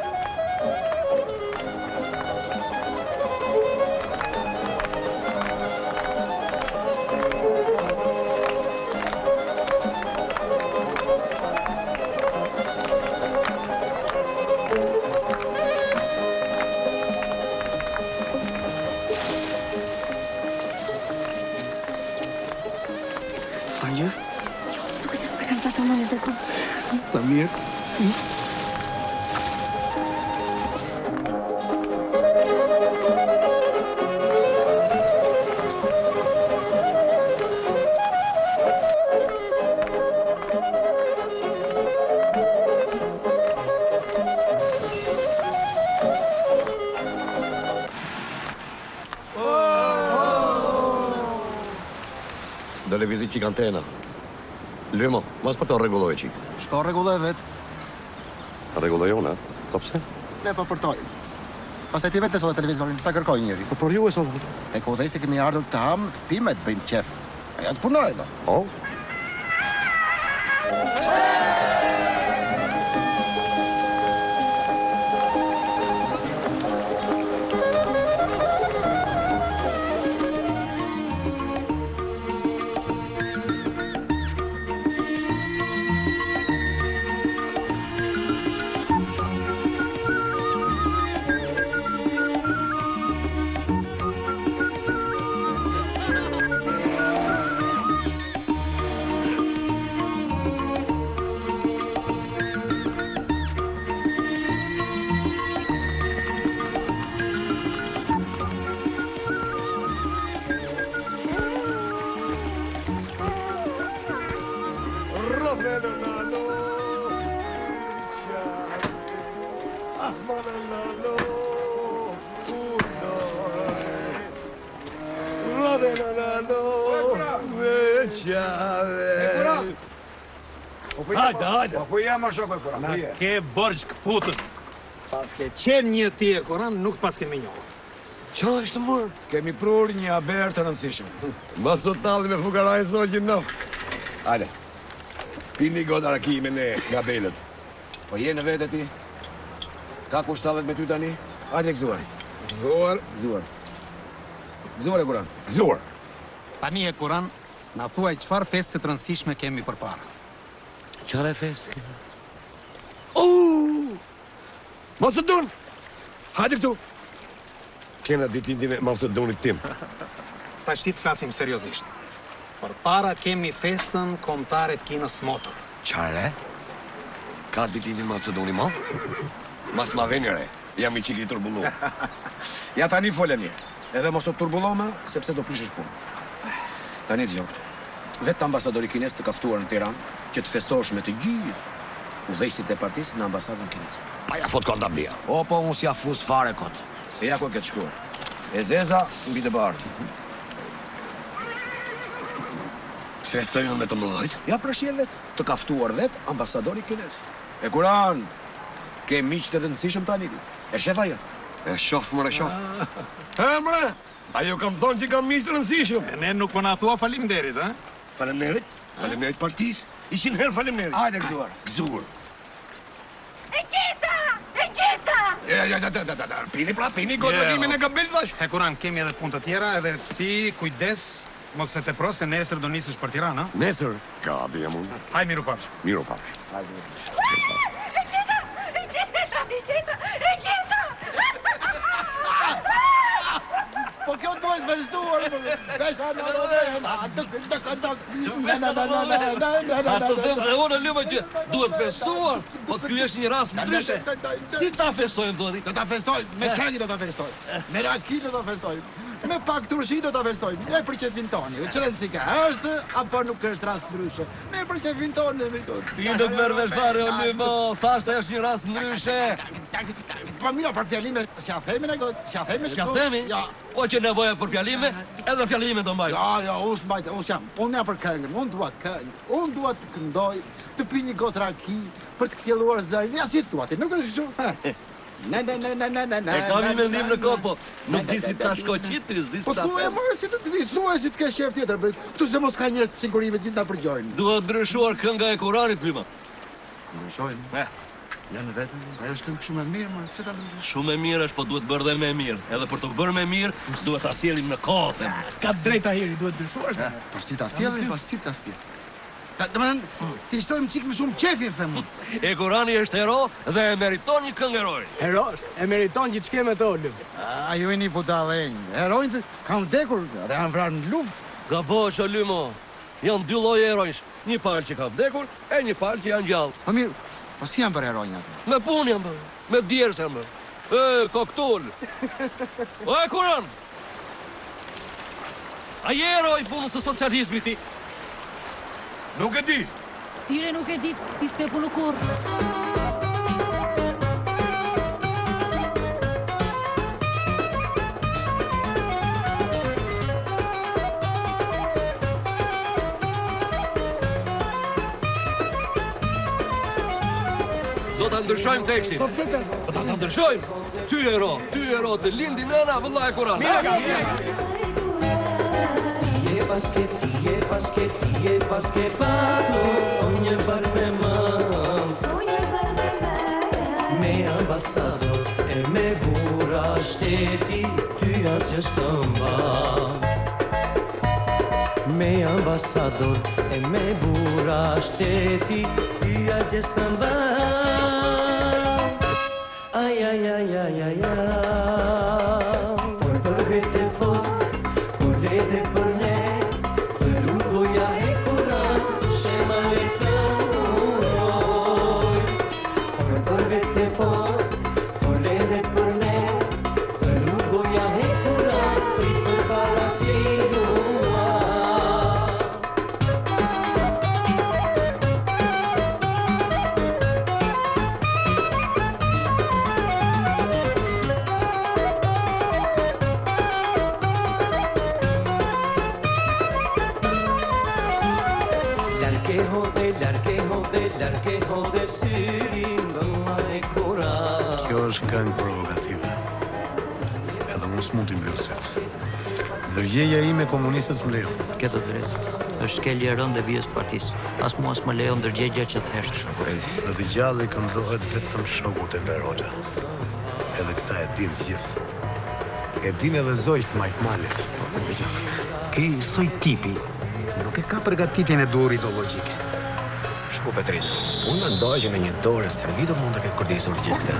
Anja? Duket se kanë pasur mënyrë të ku. Samir. Do le vizit qik antena. Lymo, mos për të rregulloj qik. Shko rregulloj vet. Rregulloj unë, po pse? Ne po përtoj. Pastaj ti vetë solle televizorin, ta kërkoj njëri. Po për ju e solle. Tek udhësi kemi ardhur të ham, të pimë, të bëjmë qef. Ja të punojmë. Po. Hajde, hajde. Po jam më shokoj Kur'an. Na ke borç këputët. Pas ke qenë një ti e Kur'an, nuk pas kemi njohur. Qa është mërë? Kemi prur një aber të rëndësishëm. Ma sot talli me fukaraj zogjin në. Hajde, pini goda raki me ne nga belët. Po je në vete ti? Ka kushtallet me ty tani? Hajde gëzuar. Gëzuar? Gëzuar. Gëzuar e Kuran. Gëzuar. Tani e Kuran, na thuaj çfarë festë të rëndësishme kemi përpara. Çfarë festë? Oh! Macedon! Hajde këtu! Kena ditëlindjen e Macedonit tim. Tash ti të flasim seriozisht. Përpara kemi festën kombëtare të kinës motor. Çfarë? Ka ditëlindjen Macedoni ma? Mas ma veni re, jam i qili turbullu. Ja tani folja mirë. Edhe mos të turbulloma, sepse do prishësh punë. Tani dëgjoj. Vetë ambasadori kines të kaftuar në Tiranë që të festosh me të gjithë udhëheqësit e partisë në ambasadën kineze. Pa ja fot konta bia. O, po unë s'ja fus fare kot. Se ja ku e këtë shkuar. E zeza mbi të bardhë. Festojnë me të mëllojt? Ja prashjen vetë, të kaftuar vetë ambasadori kines. E Kuran, ke miq të rëndësishëm tani ti. E shef ajo? E shof, mërë, e shof. E, mërë, ajo kam thonë që kam miq të rëndësishëm. E ne nuk po na thua faleminderit, ha? Faleminderit? Faleminderit partisë. Ishin herë faleminderit. Hajde gëzuar. Gëzuar. E gjeta! E gjeta! Ja, ja, ja, ja, ja, pini pra, pini, gotë yeah. Time në gabel thash. E Kuran, kemi edhe punë të tjera, edhe ti kujdes, mos se te pro, se nesër do nisësh për Tiranë, ha? Nesër? Ka, di jam unë. Haj, miru pafsh. Miru pafsh. E gjeta! E gjeta! E gjeta! E gjeta! Po kjo të dojtë vazhduar, vesha në rëdhema, dëk, dëk, dëk, në, në, në, në, në, në, në, në, Ato them dhe unë lëma që duhet festuar, po ky është një rast ndryshe. Si ta festojmë dori? Do ta festojmë, me këngë do ta festojmë, me raki do ta festojmë, me pak turshi do ta festojmë, ne për qefin toni, që rëndësi ka, është apo nuk është rast ndryshe, ne për qefin toni, me të. Ti do të merr vesh fare o lëma, thash se është një rast ndryshe. Po mira, për fjallime, si a themi në gotë, si a themi? Si a themi? Ja. Po që nevoja për fjallime, edhe fjallime do mbajt. Ja, ja, unë s'mbajt, unë jam, unë jam për këngën, unë dua të këngë, unë dua të këndoj, të pi një gotë raki, për të kjelluar zërin, ja si thua ti, nuk është shumë. Ne, ne, ne, ne, ne, ne, ne. E kam i mendim në kohë, po nuk di si ta shko qitri, zi Po s'ta tu e marë si të të vitë, thua si të kesh qef tjetër, këtu se mos ka njërës të sigurime që të nga përgjojnë. Duhet ndryshuar kënga e Kuranit, Lyma. Ndryshojnë? Janë vetëm, ajo është këngë shumë e mirë, më pse ta ndryshojmë? Shumë e mirë është, po duhet bërë dhe me mirë. Edhe për të bërë me mirë, duhet ta sjellim në kohë. Ka drejta hiri, duhet ndryshuar. Po si ta sjellim, po si ta sjellim. Domethënë, ti shtojmë çik më shumë qefin, them unë. E Kurani është hero dhe e meriton një këngë heroi. Hero është, e meriton që ç'ke me to lëm. Ajo i një budallënj. Herojnë kanë vdekur dhe janë vrarë në luftë. Gabosh o Lymo. Janë dy lloje herojsh. Një palë që ka vdekur e një palë që janë gjallë. Po mirë, po si janë për heronjë ato? Me punë janë bërë, me djerës janë bërë. E, koktull. O, e Kuran. A je heroj punës së socializmit ti? Nuk e di. Sire nuk e di, ti s'ke punu kur. Do ta ndryshojmë tekstin. Po pse të? Po ta ndryshojmë. Ty hero, ty hero të lindi nëna, vëlla e Kuran. Tije paske, tije paske, tije paske patu, onje bar me mam. Me ambasador e me bura shteti, ty janë që shtëmba. Me ambasador e me bura shteti, ty janë që shtëmba. Ai, ai, ai, ai, ai, ai. For për vete fort, for vete për ne, për rrugoja e Kuran, shema le të uoj. For për vete fort, for vete për ne, për rrugoja e Kuran, prit për para si uaj. Larkeho dhe, larkeho dhe, larkeho dhe syrin vëlla e Kuran. Kjo është këngë provokative. Edhe unë s'mund t'i mbyll syt. Ndërgjeja ime komunistët më lejon. Ke të drejtë. Është shkelje e rëndë e vijës partisë. As mua s'më lejon ndërgjegja që të heshtër. Në të gjallë i këndohet vetëm shokut e Beroxha. Edhe këta e din gjithë. E din edhe Zojf Majtmalit. Ky soj tipi nuk e ka përgatitjen e duhur ideologjike. Shku, Petrit, unë mendoj që në një dorë stërvitur mund të ketë kujdesur gjithë këtë.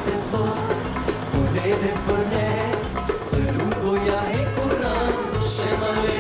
Volete per me, lungo ya e Coran, scema le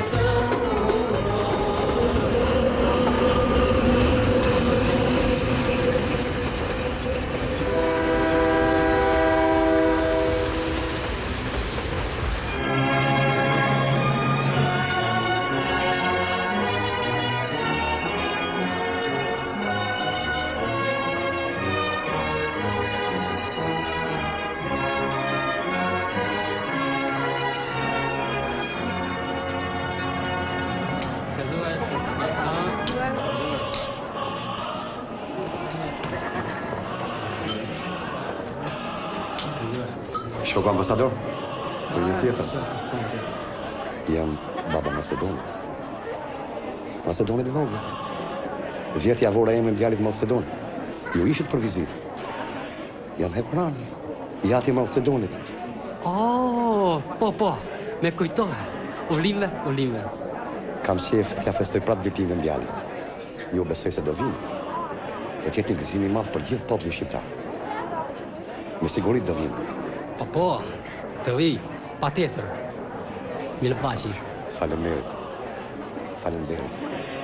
Shoku ambasador, të një tjetër. Jam baba Macedonit. Macedonit i vogël. Vjet javora emrin djalit Macedon. Ju ishit për vizitë. Jam Hekuran, jati Macedonit. Oh, po, po, me kujtohe. Ulime, ulime. Kam qef t'ja festoj prapë ditën e djalit. Ju besoj se do vinë. Do t'jetë një gëzim i madh për gjithë popullin shqiptar. Me siguri do vinë. Po, po, të vi, pa tjetër. Mirë pashi. Faleminderit. Faleminderit.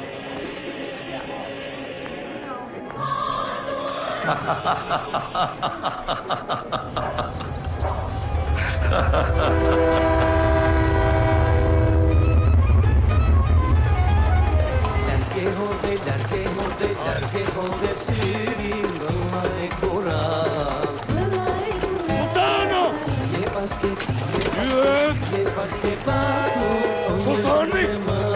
Largheho de, largheho de, largheho de syrin, vëlla e Kur'an. Sultani!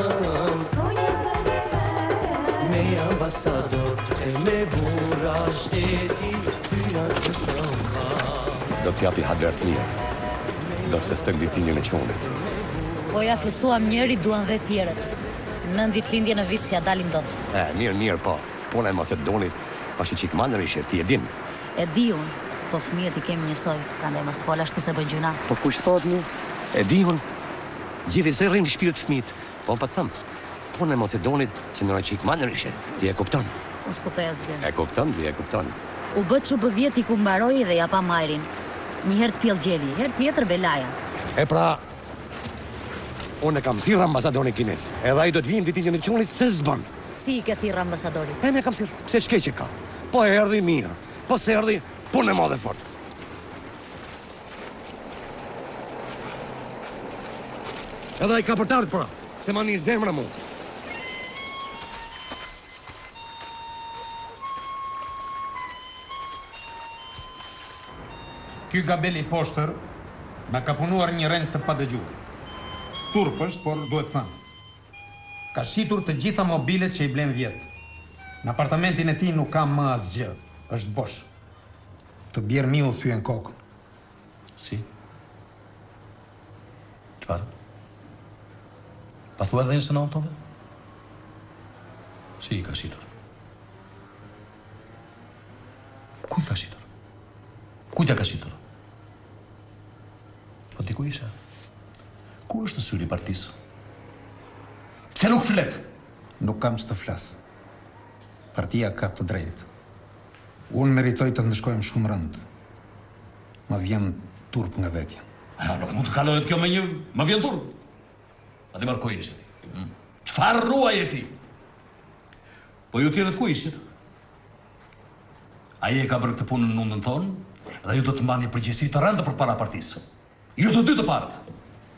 Me ambasador e me burra shteti, tyra që stëmba. Do t'japi hadert mirë. Do të festoj ditën e qonit. Po ja festuam njëri, duan dhe tjerët. Nën ditëlindje në vit si ja dalim dot. E, mirë, mirë, po. Puna e Macedonit, pashtë qik manërishe, ti e din. E di unë, po fëmijët i kemi njësoj, prandaj mos fol ashtu se bën gjuna. Po kush thot mu? E di unë. Gjithë se rrim në shpirt fëmijët. Po më pa thëmë. Puna e Macedonit që në qik manërishe, ti e kupton. Unë s'kuptoj asgjë. E kupton, ti e kupton. U bë që bë vjeti ku mbaroi dhe ja pa majrin. Një herë të pjell gjeli, herë tjetër belaja. E pra, unë e kam thirrë ambasadorin kines. Edhe ai do të vinë ditën e qonit se s'bën. Si i ke thirrë ambasadorin? E me kam thirrë, pse ç'keqe ka. Po erdhi mirë. Po se erdhi, punë e madhe fort. Edhe ai ka për të ardhur pra, se ma një zemra mu. Ky Gabeli poshtër na ka punuar një rend të padëgjuar. Turp është, por duhet thënë. Ka shitur të gjitha mobilet që i blen vjet. Në apartamentin e tij nuk ka më asgjë, është bosh. Të bjerë miu thyen kokën. Si? Çfarë? Pa thua edhe se në autove? Si i ka shitur? Kuj ka shitur? Kujtja ka shitur? Po ti ku isha? Ku është syri i partisë? Pse nuk flet? Nuk kam s'të flas. Partia ka të drejtë. Unë meritoj të ndëshkojmë shumë rënd. Ma vjen turp nga vetja. Ja, nuk mund të kalohet kjo me një... Ma vjen turp. A ti marrë ku ishe ti? Hmm? Qfar ruaj e ti? Po ju tjerët ku ishit? Aje e ka bërë këtë punë në nundën tonë, dhe ju do të mbani përgjegjësi të rëndë për para partisë. Ju të dy të partë.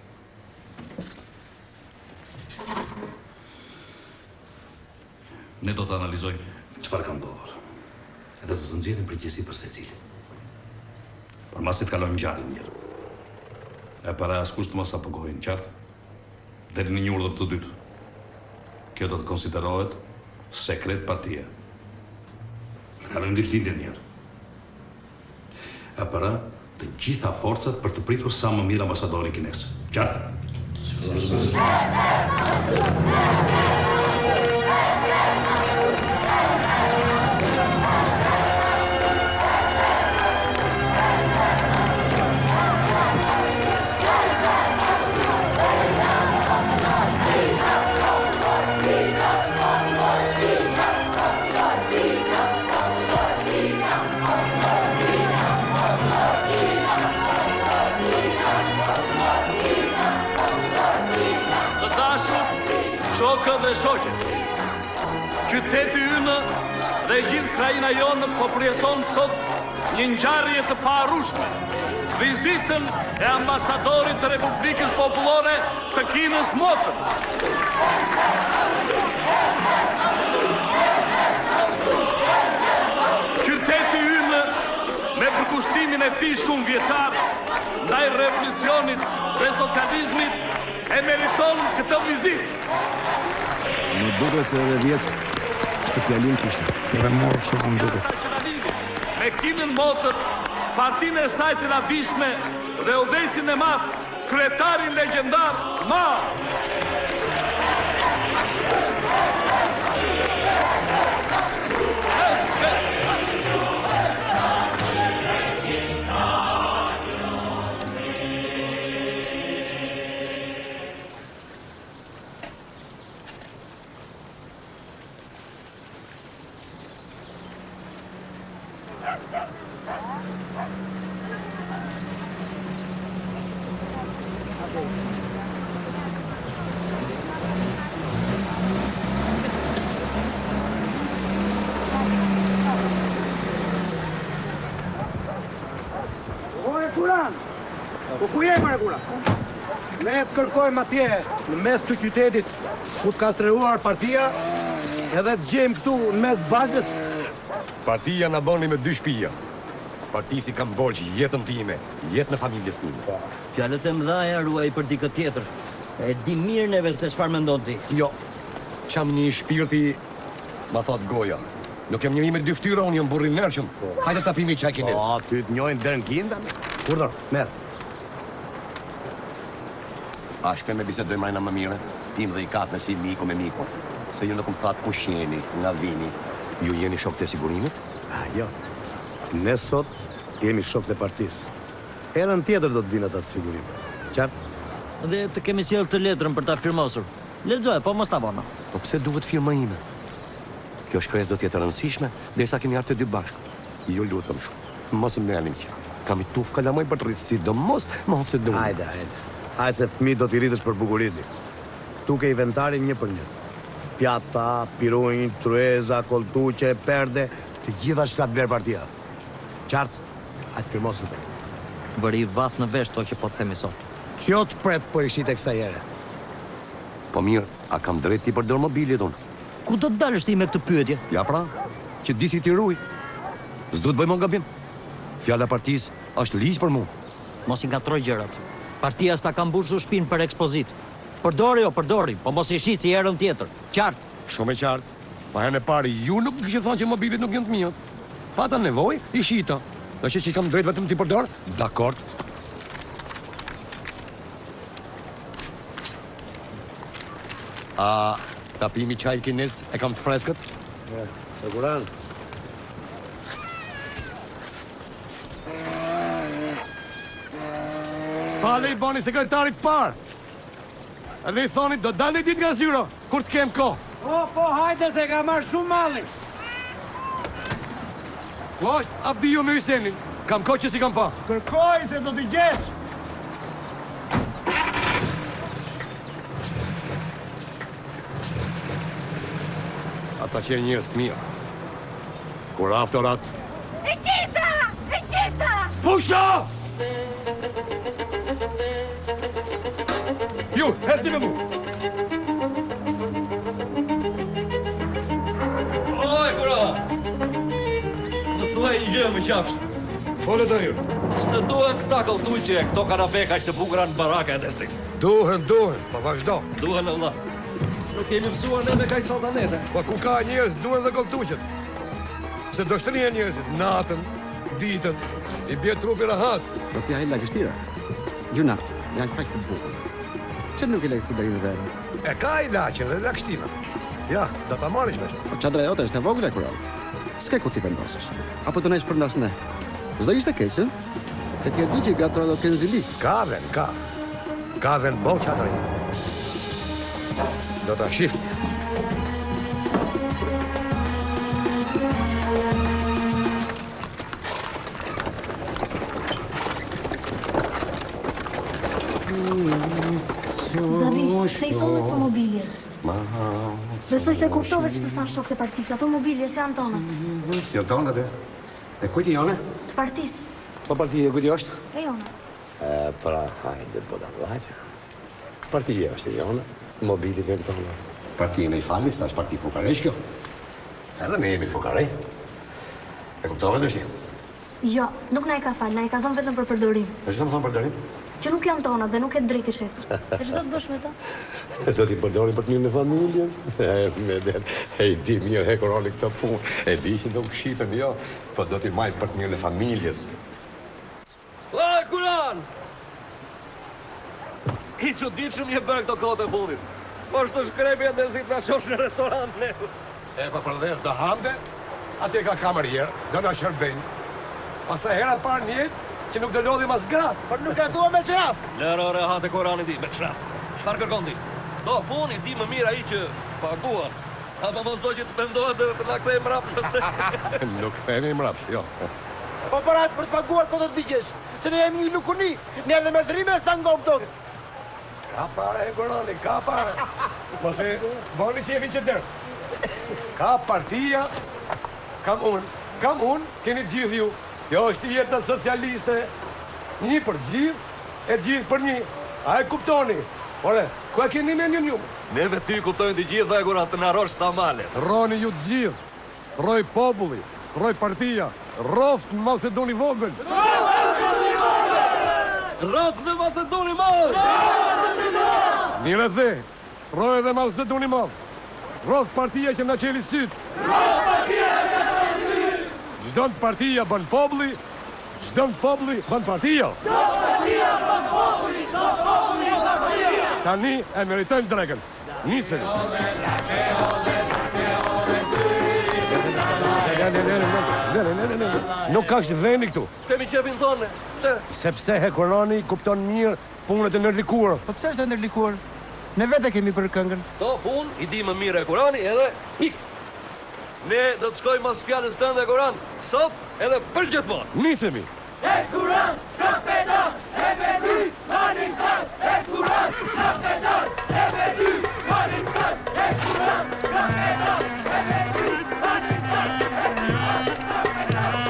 Ne do të analizojmë çfarë ka ndodhur. Edhe do të nxjerrim përgjegjësi për secilin. Por masi të kalojmë ngjarjen mirë. E para askush të mos apogojnë, qartë? Deri në një urdhër të dytë. Kjo do të konsiderohet sekret partia. Kalojmë ditëlindjen mirë. E para të gjitha forcat për të pritur sa më mirë ambasadorin kines. Qartë? Shokë dhe shoqe, qyteti ynë dhe gjithë krajina jonë po përjeton sot një ngjarje të paharrueshme, vizitën e ambasadorit të Republikës Popullore të Kinës Motër. Qyteti ynë me përkushtimin e tij shumë vjeçar ndaj revolucionit dhe socializmit e meriton këtë vizitë. Më duket se edhe vjetë të fjalim kishtë. Edhe morë shumë më duket. Me Kinën Motër, partinë e saj të lavdishme dhe udhëheqësin e madh, kryetarin legjendar Mao. Po ku jemi, Regula? Ne të kërkojmë atje në mes të qytetit ku të ka strehuar partia edhe të gjejmë këtu në mes balkës. Partia në boni me dy shpija. Partisi kam borgjë jetën time, jetën e familjes time. Fjalët e mdhaja ruaj për dikë tjetër. E di mirë neve se çfarë mendon ti. Jo, qam një shpirti, ma thot goja. Nuk jam njëri me dy ftyra, unë jam burri mërshëm. Hajde ta pimi çaj kines. Po, ty të njojnë dërën kinda. Urdhër, merë. A shkën me bisedoj majna më mire, tim dhe i kafe si miku me miku, se ju nuk më thatë kush jeni, nga vini. Ju jeni shok të sigurimit? A, jo. Ne sot jemi shok të partisë. Erën tjetër do të vinë atë të sigurimit. Qartë? Dhe të kemi sjellë të letrën për ta firmosur. Lexoj, po mos ta vona. Po pse duhet firma ime? Kjo shkresë do të jetë rëndësishme, derisa kemi ardhur të dy bashkë. Ju lutem shumë. Mos më merrni që. Kam i tuf kalamoj për të rritë, sidomos mos se duhet. Hajde, hajde. Hajde se fëmijët do t'i rritësh për bukurini. Tu ke inventarin një për një. Pjata, pironj, trueza, koltuqe, perde, të gjitha që ka të blerë partia. Qartë, hajde firmosën të. Vëri vath në vesh to që po të themi sot. Kjo të pret po ishit e kësa jere. Po mirë, a kam drejt ti përdor mobilit unë? Ku do të dalësh ti me këtë pyetje? Ja pra, që disi ti ruj. S'du të bëjmë gabim. Fjala partisë është ligj për mua. Mos i ngatroj gjërat. Partia s'ta ka mbushur shtëpinë për ekspozit. Përdori o përdori, po mos i shit si herën tjetër. Qartë. Shumë e qartë. Pa herën e parë ju nuk kishte thënë që mobilit nuk janë të mijët. Pata nevojë, i shita. Do të që kam drejt vetëm ti përdor? Dakord. A tapimi çaj kines e kam të freskët? Ja, siguran. Fale i bani sekretarit parë. Edhe i thoni, do dalë ditë nga zyra, kur të kem kohë. Po, po, hajde se ka marrë shumë malli. Vash, abdi ju me Hysenin. Kam kohë që si kam pa. Kërkoj se do t'i gjesh. Ata që e njërës të mirë. Kur aftorat... E gjitha! E gjitha! Pusha! Ju, herti me mu! Oj, kura! Në thuaj një gjë më qafshë. Fole të ju. Së të duhen këta këlltuqe, këto kanapeka që të bukura në baraka e desin. Duhen, duhen, pa vazhdo. Duhen, Allah. Nuk kemi mësuar ne me kajtë saltanete. Pa ku ka njerëz, duhen dhe këlltuqet. Se do shtënia njerëzit, natën, Ditën, i bje trupi rahat. Do t'ja hella kështira. Gjuna, janë kaq të bukur. Që nuk i lek të deri në verë? E ka i laqen dhe lakështina. Ja, do ta marrësh vesh. Po çadra jote është e vogël e kural. S'ke ku ti vendosësh. Apo të nesh përndas ne. S'do ishte keq, ë? Se ti e di që gratë do të kenë zili. Ka ven, ka. Ka ven bo çadra. Do ta shif. Davi, se i sonë këto mobiljet? Besoj se kuptove që të thanë shokët e partisë, ato mobilje si janë tonë. Si janë tonë, dhe? E kujti jone? Të partisë. Po partije, kujti është? E jone. E, pra, hajde, boda vlaqe. Partije është e jone, mobilit e tonë. Partije me i fali, sa është parti fukaresh kjo. Edhe ne jemi fukarej. E kuptove dhe shi? Jo, nuk na i ka falë, na i ka thonë vetëm për përdorim. E që të më thonë përdorim? Që nuk janë tona dhe nuk e drejtë i shesër. E që do të bësh me ta? Do t'i përdorim për të mirën e familjes. E, me dhe, e i di mirë hekuroni këto punë. E di që do këshitën, jo, po do t'i majtë për të mirën e familjes. La, Kuran! I që ditë që m'je bërë këto kote fundit. Po është të shkrepi e dhe zi të shosh në restorant ne. E, pa përdes do hande, atje ka kamerjerë, do në shërbejnë. Pas të herat parë njëtë, që nuk do lodhi mas gratë. Por nuk e thua me qrast. Lero re hate Korani ti, me qrast. Çfarë kërkon ti? Do, puni di më mirë ai që paguar. Apo mos do që të pendohet dhe të na kthej mrapsh. Nuk themi mrapsh, jo. Po për atë për të paguar ko do të digjesh. Se ne jemi një lukuni, ne edhe me zrime s'ta ngom tot. Ka pare e Korani, ka pare. Mos e boni që jemi që dërë. Ka partia, kam unë, kam unë, keni gjithë ju. Kjo është jeta socialiste, një për gjithë, e gjithë për një. A e kuptoni? Ore, ku e keni me një njumë? Neve ty kuptojnë të gjithë dhe kur atë në rosh sa male. Roni ju të gjithë, roj populli, roj partia, roft në Macedoni vogël. Roft në Macedoni madh! Mire dhe, roj edhe Macedoni madh. Roft partia që në qeli sytë. Roft partia që në qeli sytë! Çdo partia bën populli, çdo populli bën partia. Çdo partia bën populli, çdo populli bën partia. Tani e meritojmë drekën. Nisën. Nuk ka që dheni këtu. Kemi qepin tonë, pse? Sepse Hekurani kupton mirë punët e nërlikuar. Po pse është e nërlikuar? Ne vete kemi për këngën. Do punë, i di më mirë Hekurani edhe pikë. Ne do të shkojmë mas fjallës të ndë e Koran, sot edhe për gjithmonë. Nisemi! E Kuran, kapetan, e me dy, manin sat, e Kuran, kapetan, e me dy, manin sat, e Kuran, kapetan, e me dy, manin sat, e Kuran, kapetan.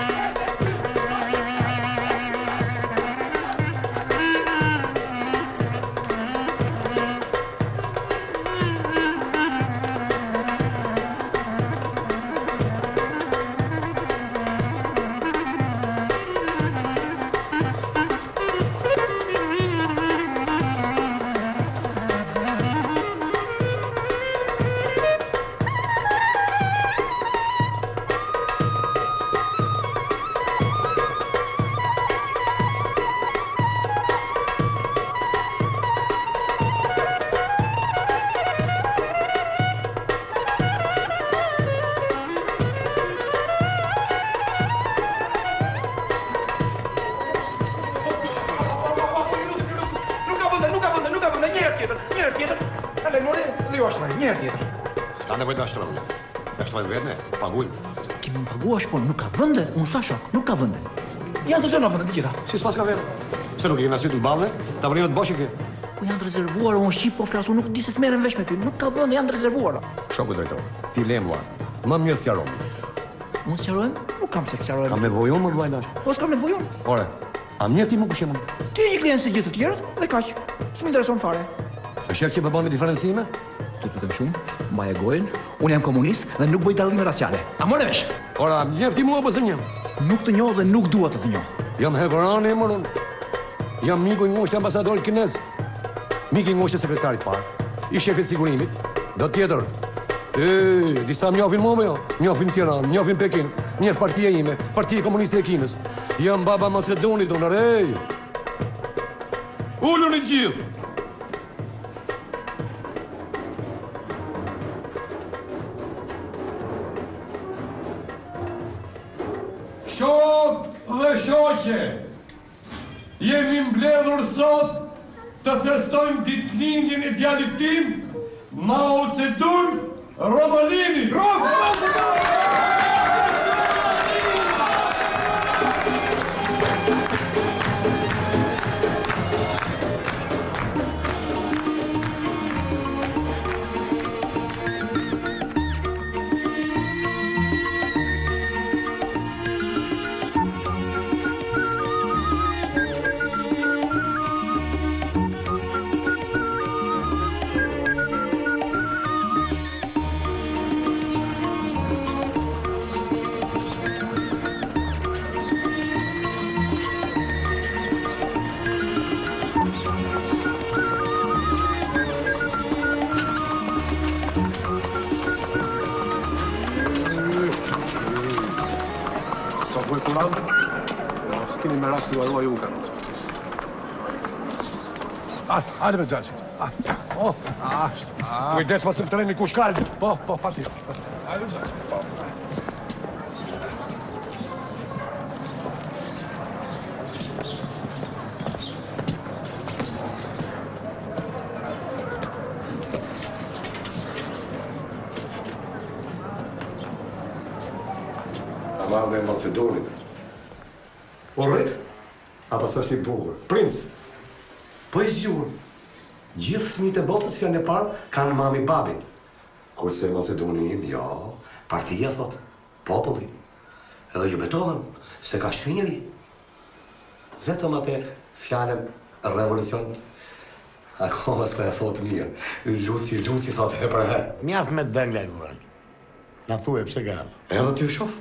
S'ka nevojë ta shtrojmë. Ta shtrojmë vetë, paguajmë. Kemi më paguash, po nuk ka vende, unë sa shok, nuk ka vende. Janë të zëna vende të gjitha. Si s'pas ka vende? Pse nuk i kemi asyt në ballë? Tavolinet boshë ke. Po janë të rezervuara, unë shqip po flas, unë nuk di se të merrem vesh me ty. Nuk ka vende, janë të rezervuara. Shoku drejtor, ti le mua. Më mirë sqaroj. Unë sqarojmë? Nuk kam se të sqarojmë. Kam nevojë unë më vllai dash. Po s'kam nevojë unë. Ore, a mirë ti më kush jam? Ti je një klient si gjithë të tjerët dhe kaq. S'më intereson fare. E shef që po bën diferencime? Ti lutem shumë, mbaj gojën. Unë jam komunist dhe nuk bëj dallime raciale. A morë vesh? Ora, njeh ti mua apo se njeh? Nuk të njoh dhe nuk dua të të njoh. Jam Hekurani, më unë. Jam miku i ngushtë ambasador kinez. Miki i ngushtë sekretarit parë. I shefit sigurimit. Do tjetër. E, disa më njohin mua jo. Njohin Tiranë, njohin Pekin. Njeh partia ime, Partia Komuniste e Kinës. Jam baba Macedonit, unë rej. Ullën i gjithë. Shok dhe shoqe, jemi mbledhur sot të festojmë ditëlindjen e djalit tim, Mao Zedong Romalini. S'keni merak të uaroj u kanë. Hajde, hajde me gjaxhi. Oh, ah, kujdes mos të treni kush kalë. Po, po, patjetër. Hajde gjaxhi. Po. Amar dhe Macedonit. Orret? Apo sa është i bukur? Princ. Po i zgjur. Gjithë fëmijët e botës janë e parë kanë mami babin. Kurse Macedonin, jo, partia thot, populli. Edhe ju betohen se ka shkrinjëri. Vetëm atë fjalën revolucion akoma s'ka e thot mirë. Luci, Luci thot e për he. Mjaf me të dëngla e vuran. Na thue pse ka. Edhe ti shof.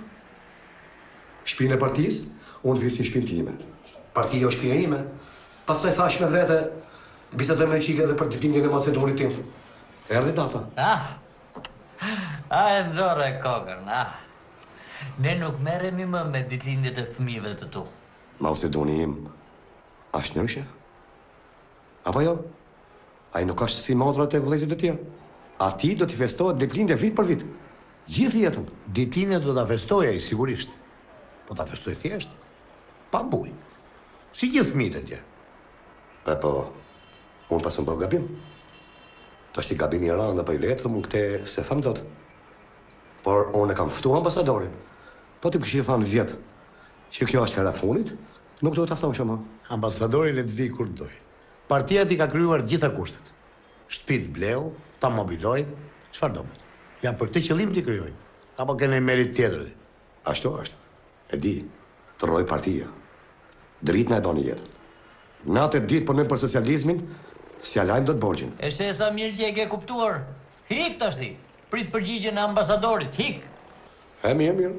Shpinë e partisë, unë vi si shpinë time. Partia o shpinë ime. Pastaj thash me vete, bisedojmë me qike edhe për ditëlindjen e Macedonit tim. Erdhi data. Ah, a e nxorë e kokën, ah. Ne nuk merremi më me ditëlindjet e fëmijëve të tu. Macedoni im, ashtë njërëshe? Apo jo? Ai nuk është si motrat e vëllezërit e tjerë. A ti do t'i festohet ditëlindje vit për vit. Gjithë jetën. Ditëlindje do t'a festoja i sigurisht. Po t'a festoj thjesht. Pa buj. Si gjithë fëmijët e tjerë. E po, unë pasëm po gabim. Ta është i gabim i rëndë dhe për i letë më këte se thëmë dot. Por unë e kam fëtu ambasadorin. Po t'i këshë i thanë vjetë që kjo është hera funit, nuk do t'afton që më. Ambasadori le të vi kur doj. Partia ti ka kryuar gjitha kushtet. Shtëpit bleu, ta mobiloj, çfarë do më? Ja për këtë qëllim t'i kryoj. Apo kene merit tjetër? Ashtu është. E di, të rroj partia. Dritë në e do një jetën. Natë e ditë për në për socializmin, si alajmë do të borgjin. E se sa mirë që e ke kuptuar. Hik të ashti. Prit përgjigjen e ambasadorit. Hik. E mirë, mirë.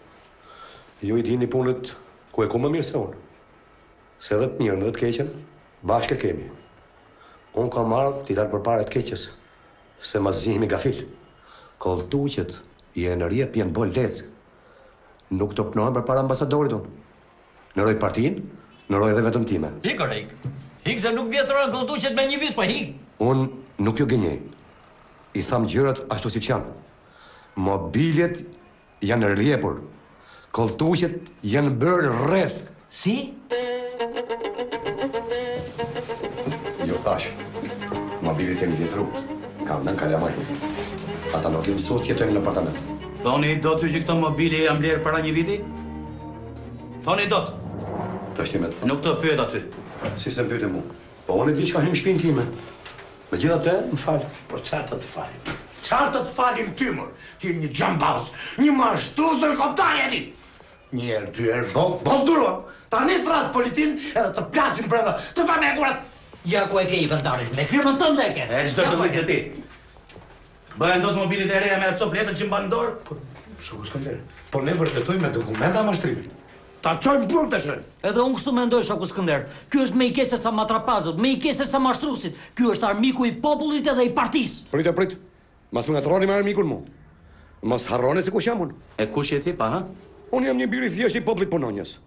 Ju i dini punët ku e ku më mirë se unë. Se dhe të mirën dhe të keqen, bashkë e kemi. Unë kam ardhë t'i dalë për pare të keqes, se ma zihmi gafil. Kolltuqet i e në rjep jenë bol lezë. Nuk të pënojnë për para ambasadorit unë. Nëroj partin, nëroj edhe vetëm time. Hik, o rejk. Hik se nuk vjetërën kolltuqet me një vit, po hik. Unë nuk ju gënjej. I tham gjërat ashtu si që janë. Mobiljet janë rjepur. Kolltuqet janë bërë rresk. Si? Jo thash, mobiljet e një vjetru, kam nën kalamaj. Ata nuk im sot jetojnë në apartament. Thoni do të që këto mobili jam blerë para një viti? Thoni do të. Të është me të thënë. Nuk të pyet aty. Si se më pyet e mu. Po unë e di që ka hymë shpinë time. Me gjitha te, më falë. Por qarë të të falim? Qarë të të falim ty, mër? Ti një gjambaus, një mashtrus në koptar jeni. Njerë, dy herë, bol, bol duro. Ta një thras politin edhe të plasin brenda, të fa me e kurat. Ja ku e ke i vendarit, me firmën të ndeke. E qëtë të dhejtë ti. Bëhen do të mobilit e reja me atë copletën që mbanë dorë? Shoku Skënder, po ne vërtetoj me dokumenta mashtrimit. Ta qojmë burë të shënë. Edhe unë kështu mendoj, Shoku Skënder. Ky është me i kese sa matrapazët, me i kese sa mashtrusit. Ky është armiku i popullit edhe i partisë. Prit e prit. Mas më nga throni me armikun mu. Mas harroni se kush jam unë. E kush je ti, pa, ha? Unë jam një biri thjesht i popullit punonjës.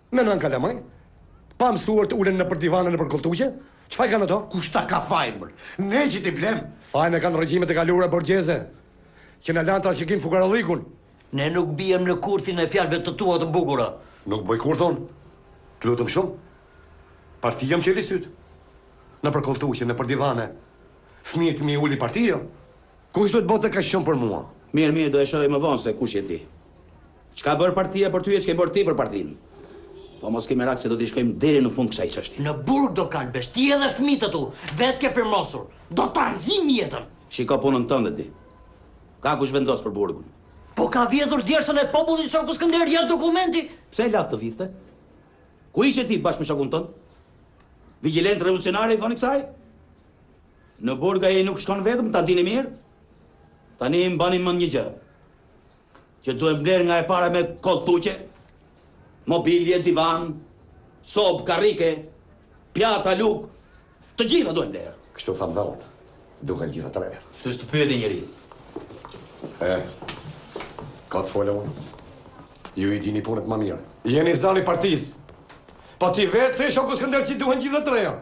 Me nën kalamaj? Pa mësuar të ulen në për divane në për koltuqe? Çfarë kanë ato? Kush ta ka fajnë, mër? Ne që t'i blem. Fajnë e kanë regjimet e kalura borgjeze, që në lanë trashëgim fukarallikun. Ne nuk bijem në kurthin e fjalëve të tua të bukura. Nuk bëj kurthon. Të lutëm shumë. Partia më qeli sytë. Në për koltuqe, në për divane. Fëmijët mi uli partia. Kush do të bote ka shumë për mua? Mirë, mirë, do e shohim më vonë se kush je ti. Çka bërë partia për ty e çka bërë ti për partinë? Po mos kemi rak se do t'i shkojmë deri në fund kësaj çështje. Në burg do kanë besh, ti edhe fëmijët tu, vetë ke firmosur. Do ta nxjim jetën. Shiko punën tënde ti. Ka kush vendos për burgun? Po ka vjedhur djersën e popullit Shoku Skënder jashtë dokumenti. Pse e latë të viste? Ku ishe ti bashkë me shokun tënd? Vigjilent revolucionare i thoni kësaj? Në burg ai nuk shkon vetëm, ta dini mirë. Tani më bani mend një gjë. Që duhet bler nga e para me koltuqe, mobilje, divan, sobë, karrike, pjata, luk, të gjitha duhet bler. Kështu tham dhon. Duhen gjitha tre. Kështu është të pyeti njëri. E, ka të folë unë. Ju i dini punët më mirë. Jeni zani partisë. Po ti vetë the Shoku Skënder që duhen gjitha treja.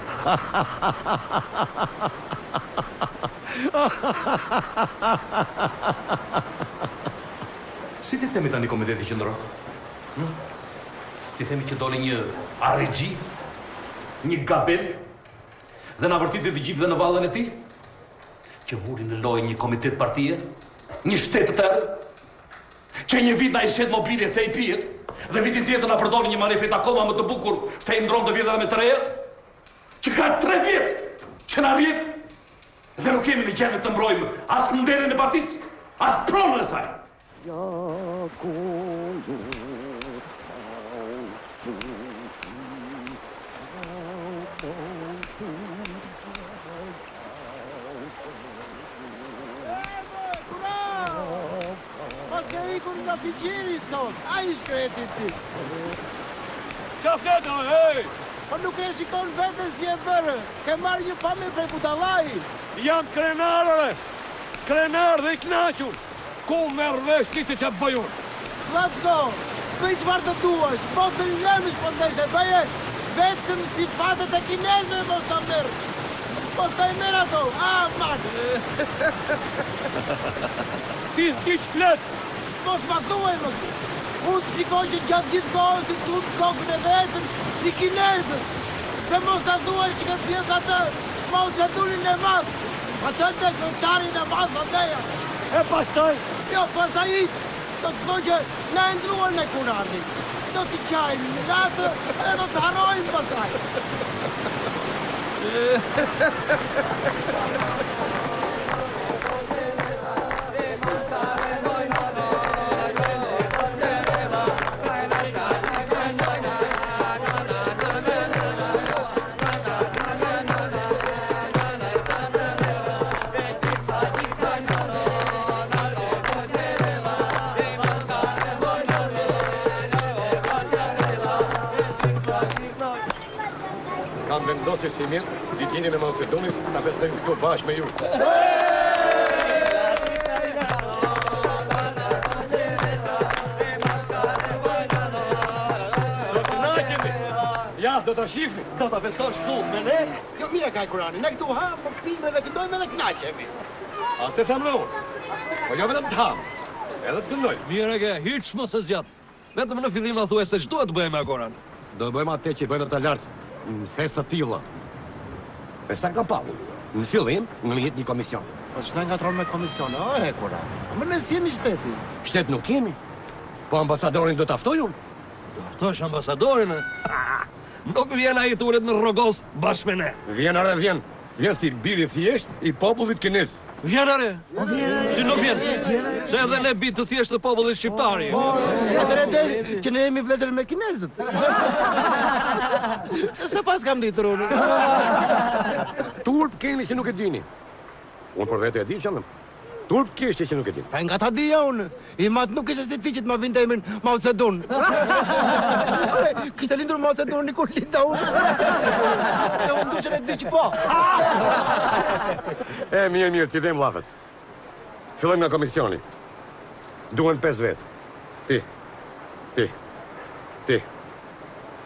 Si ti themi tani komiteti qendror? Hm? Ti themi që doli një arregji, një gabim, dhe na vërtiti të gjithëve në vallën e tij, që vuri në lojë një komitet partie, një shtet të tërë, që një vit na i shet mobilje se i pijet, dhe vitin tjetër na përdori një manifet akoma më të bukur se i ndron të vjetëra me të reja, që ka tre vjet që na rrit, dhe nuk kemi në gjendje të mbrojmë as në nderin e partisë, as pronën e saj. Pas ka ikur nga figjiri sot, a i shkreti ti. Qa fletë, hej! Po nuk e shikon vetën si e bërë, ke marrë një pamje prej butalaj. Jam krenarëre, krenar dhe i knaqur. Ku merë vesh ti se që bëjur? Latko, bëj qëfar të duash, po të njëmish po të ndeshe, bëje vetëm si fatët e kinezme mos të mërë. Mos të i mërë ato, a, makë. Ti s'ki që fletë. Mos ma thuaj më këtë. Unë të shikoj që gjatë gjithë kohës të të të kokën e vetëm si kinezën. Se mos të thuaj që këtë pjesë atë, ma u që dunin e madhë. Pa të të këtarin e madhë të teja. E pastaj? Jo, pastaj itë. Do të thoi që na e ndruan në Kurani. Do t'i qajmë në natë dhe do të harrojmë pastaj. Kam vendosur si mirë, ditinin e Maqedonit, ta festojmë këtu bashkë me ju. Do të naqemi. Ja, do të shifni. Do të festosh këtu me ne? Jo, mire ka i Kurani, ne këtu ha, po pime dhe këndojme dhe knaqemi. A të thamë në unë. Po jo vetëm të hamë, edhe të këndojmë. Mire ke, hyç mos e zgjat. Vetëm në fillim na thuaj se ç'do të bëjmë akora. Do bëjmë atë që bëjmë të lartë. Në festë të tilla. E sa ka pagu? Në fillim, në jetë një komision. Po që ne ngatron me komision, o e kura. Më ne si jemi shteti. Shtet nuk kemi. Po ambasadorin do të aftojun? Do aftosh ambasadorin? Nuk vjen ai turet në rrogos bashkë me ne. Vjen are vjen. Vjen si biri thjesht i popullit kinez. Vjen are? Si nuk vjen? Se edhe ne bitë të thjesht të popullit shqiptari. Po, e drejtë që ne jemi vlezër me kinezët. Se pas kam ditur unë. Turp keni që nuk e dini. Unë për vete e di që nëmë. Turp kishte që nuk e dini. Pa nga ta dija unë. I matë nuk ishe si ti që të ma vinte emrin Mao Zedong. Kishte lindur Mao Zedong një kur linda unë. Se unë du që ne di që po. E, mirë, mirë, ti dhejmë lafet. Fillojmë nga komisioni. Duhen pesë vetë. Ti, ti, ti,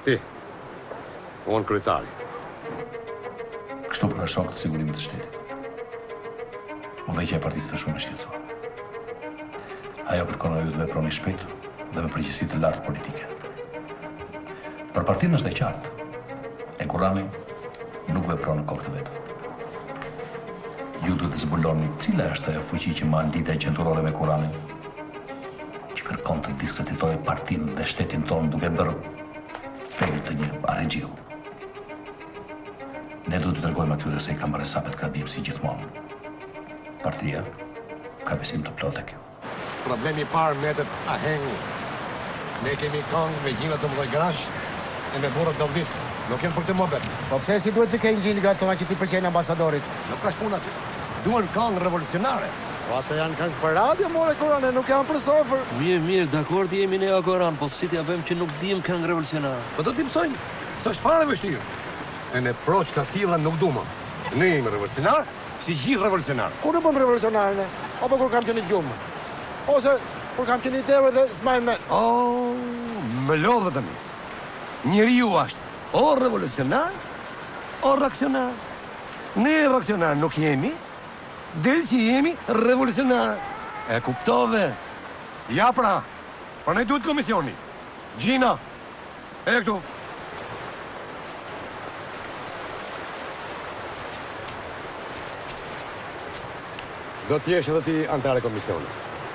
Ti, unë kryetari. Kështu për shokët të sigurimit të shtetit. Udhëheqja e partisë është shumë e shqetësuar. Ajo kërkon nga ju të veproni shpejt dhe me përgjegjësi të lartë politike. Për partinë është e qartë. E Kurani nuk vepron në kokë të vetë. Ju duhet të zbuloni cila është ajo fuqi që mban dita e qendrore me Kuranin, që kërkon të diskreditojë partinë dhe shtetin tonë duke bërë fejl të një arregjiu. Ne duhet të tregojmë atyre se i kam marrë sapet ka bim si gjithmonë. Partia ka besim të plotë tek ju. Problemi i parë mbetet ahengu. Ne kemi këngë me gjinat të mëdhej grash e me burrë dovdis. Nuk kemë për të mohabet. Po pse si duhet të kenë gjinat gratë tona që ti pëlqejnë ambasadorit? Nuk ka puna aty. Duan këngë revolucionare. Po ato janë këngë për radio, more Kurane, nuk janë për sofër. Mirë, mirë, dakord jemi ne Koran, po si t'ja bëjmë që nuk dim këngë revolucionare. Po do t'i mësojmë. S'është fare vështirë. E ne proç ka tilla nuk duam. Ne jemi revolucionar, si gjithë revolucionar. Kur në bëm revolucionar ne? Apo kur kam qenë gjumë? Ose kur kam qenë ideve dhe s'majmë me... Oh, më lodhë të mi. Njeriu është o revolucionar, o reakcionar. Ne reakcionar nuk jemi, del që jemi revolucionar. E kuptove? Ja pra, pra ne duhet komisioni. Gjina, e këtu. Do t'jesh edhe ti antare komisioni.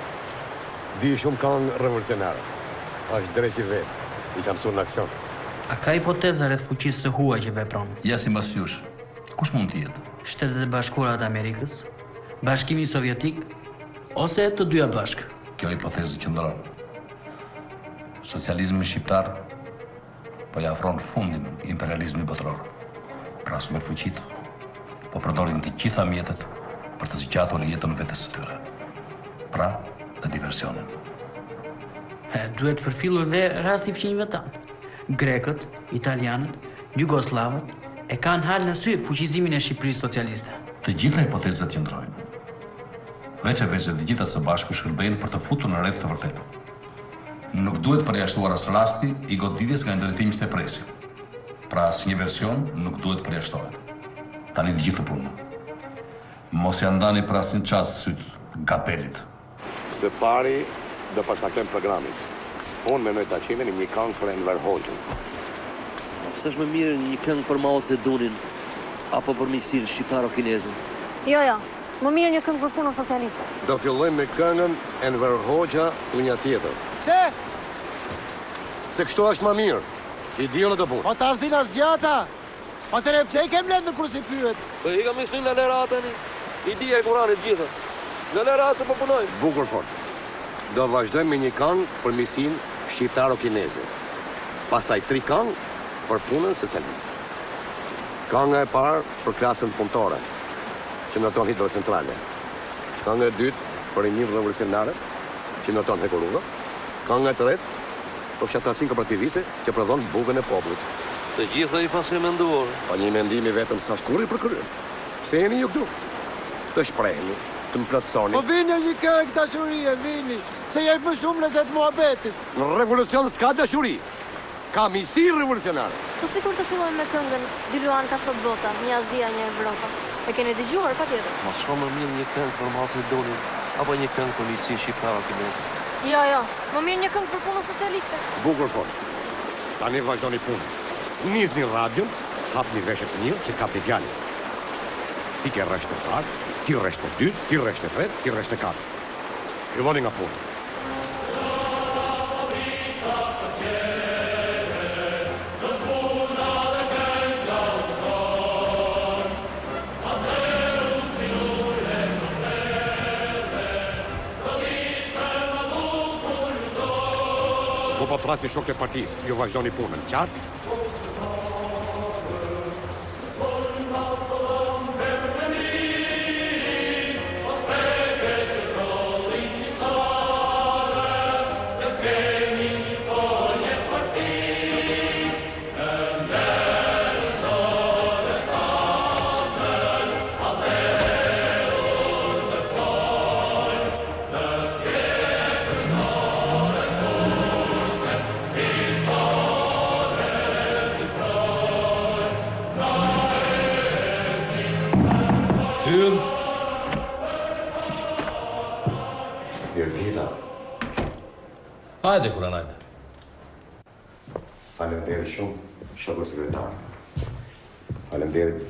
Di shumë kanë revolucionare. Është drejt i vetë. I kam mësuar në aksion. A ka hipoteza rreth fuqisë së huaj që vepron? Ja si mbas jush. Kush mund të jetë? Shtetet e Bashkuara të Amerikës, Bashkimi Sovjetik ose të dyja bashkë? Kjo hipotezë qëndron. Socializmi shqiptar po ja afron fundin imperializmit botror. Pra super fuqit po përdorin të gjitha mjetet për të zgjatur jetën vetes së tyre. Pra, dhe diversionin. E, duhet përfillur dhe rasti fqinjve tanë. Grekët, italianët, jugoslavët e kanë halë në sy fuqizimin e Shqipërisë socialiste. Të gjitha hipotezat qëndrojnë. Veç e veç e të gjitha së bashku shkërbejnë për të futur në rreth të vërtetë. Nuk duhet përjashtuar as rasti i goditjes nga ndërtimi se presi. Pra asnjë version nuk duhet përjashtohet. Tani të gjithë punë. Mos ja ndani për asnjë çast syt gapelit. Së pari do përcaktojmë programin. Unë mendoj ta qenë një këngë për Enver Hoxhën. S'është më mirë një këngë për Mao Zedongin apo për miqësinë shqiptaro-kineze? Jo, jo. Më mirë një këngë për punën socialiste. Do fillojmë me këngën Enver Hoxha një tjetër. Pse? Se kështu është më mirë. I diellë të punë. Po tas din asgjata. Atëre pse i kem lëndër kur si pyet? Po i kam mësuar nga Leratani. I di e Kuranit gjithë. Nga Leratë po punojmë. Bukur fort. Do vazhdojmë me një këngë për miqësinë shqiptaro-kineze. Pastaj tri këngë për punën socialiste. Kënga e parë për klasën punëtore, që ndërton hidrocentrale. Kënga e dytë për një revolucionare, që ndërton hekuruna. Kënga e tretë për fshatrasin kooperativiste që prodhon bukën e popullit. Të gjitha i paske menduar. Pa një mendimi vetëm sa shkurri për kryer. Pse jeni ju këtu? Të shprehni, të më plotësoni. Po vini një këngë dashurie, vini, se jep më shumë lezet muhabetit. Në revolucion s'ka dashuri. Ka misi revolucionare. Po sikur të fillojmë me këngën Dy Luan ka sot bota, një Azia, një Evropa. E keni dëgjuar patjetër? Mos shko më mirë një këngë për Mao Zedongin apo një këngë për miqësinë shqiptaro-kineze. Jo, jo. Më mirë një këngë për punën socialiste. Bukur fort. Tani vazhdoni punën. Nisni radion, hapni veshët mirë që kapni fjalën. Ti ke rresht në parë, ti rresht në dytë, ti rresht në tretë, ti rresht në katër. Filloni nga punë. Do po flasin shokët e partisë, ju vazhdoni punën, qartë? Mirdita. Hajde, Kuran, hajde. Faleminderit shumë, shoku sekretar. Faleminderit.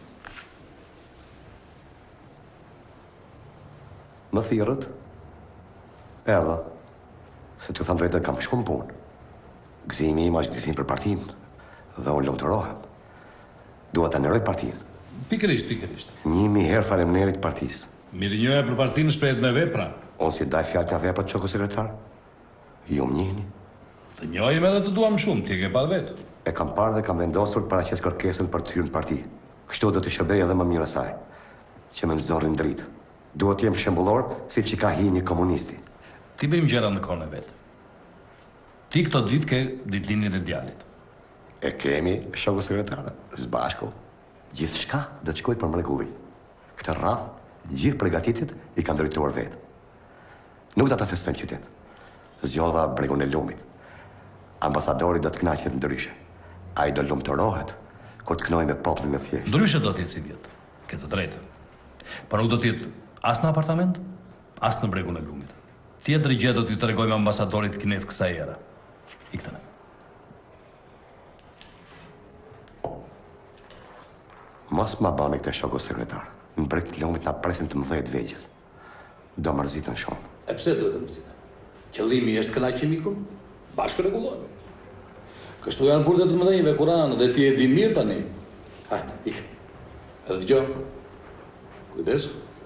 Më thirrët, erdha, se t'ju tham drejtë kam shumë punë. Gëzimi im është gëzim për partinë dhe unë lumturohem. Dua ta nderoj partinë. Pikërisht, pikërisht. Një mi herë faleminderit partisë. Mirënjohja për partinë shprehet me vepra. Unë si daj fjalë nga veprat, shoku sekretar. Ju më njihni. Të njohim edhe të duam shumë, ti e ke parë vetë. E kam parë dhe kam vendosur paraqes kërkesën për të hyrë në parti. Kështu do të shërbej edhe më mirë asaj, që më nxorrin dritë. Duhet të jem shembullor si që ka hi një komunisti. Ti bëjmë gjëra në kohën e vet. Ti këto ditë ke ditëlindjen e djalit. E kemi, shoku sekretar, zbashku. Gjithçka do të shkojë për mrekulli. Këtë radhë, gjithë përgatitjet i kanë drejtuar vetë. Nuk do ta festojmë qytet. Zgjodha bregun e lumit. Ambasadori do të kënaqet ndryshe. Ai do lumturohet kur të kënojë me popullin e thjeshtë. Ndryshe do të jetë si vjet. Ke të drejtë. Por nuk do të jetë as në apartament, as në bregun e lumit. Tjetër gjë do t'i tregojmë ambasadorit kines kësaj era. Ikte ne. Mos ma bani këtë shoku sekretar. Në breg të lumit na presin të mëdhejt vegjël. Do mërzitën shumë. E pse duhet të mërzitën? Qëllimi është kënaqë mikun, bashkë rregullohet. Kështu janë burdet të mëdhenjve Kur'an dhe ti e di mirë tani. Hajde, ik. Edhe dëgjoj. Kujdes.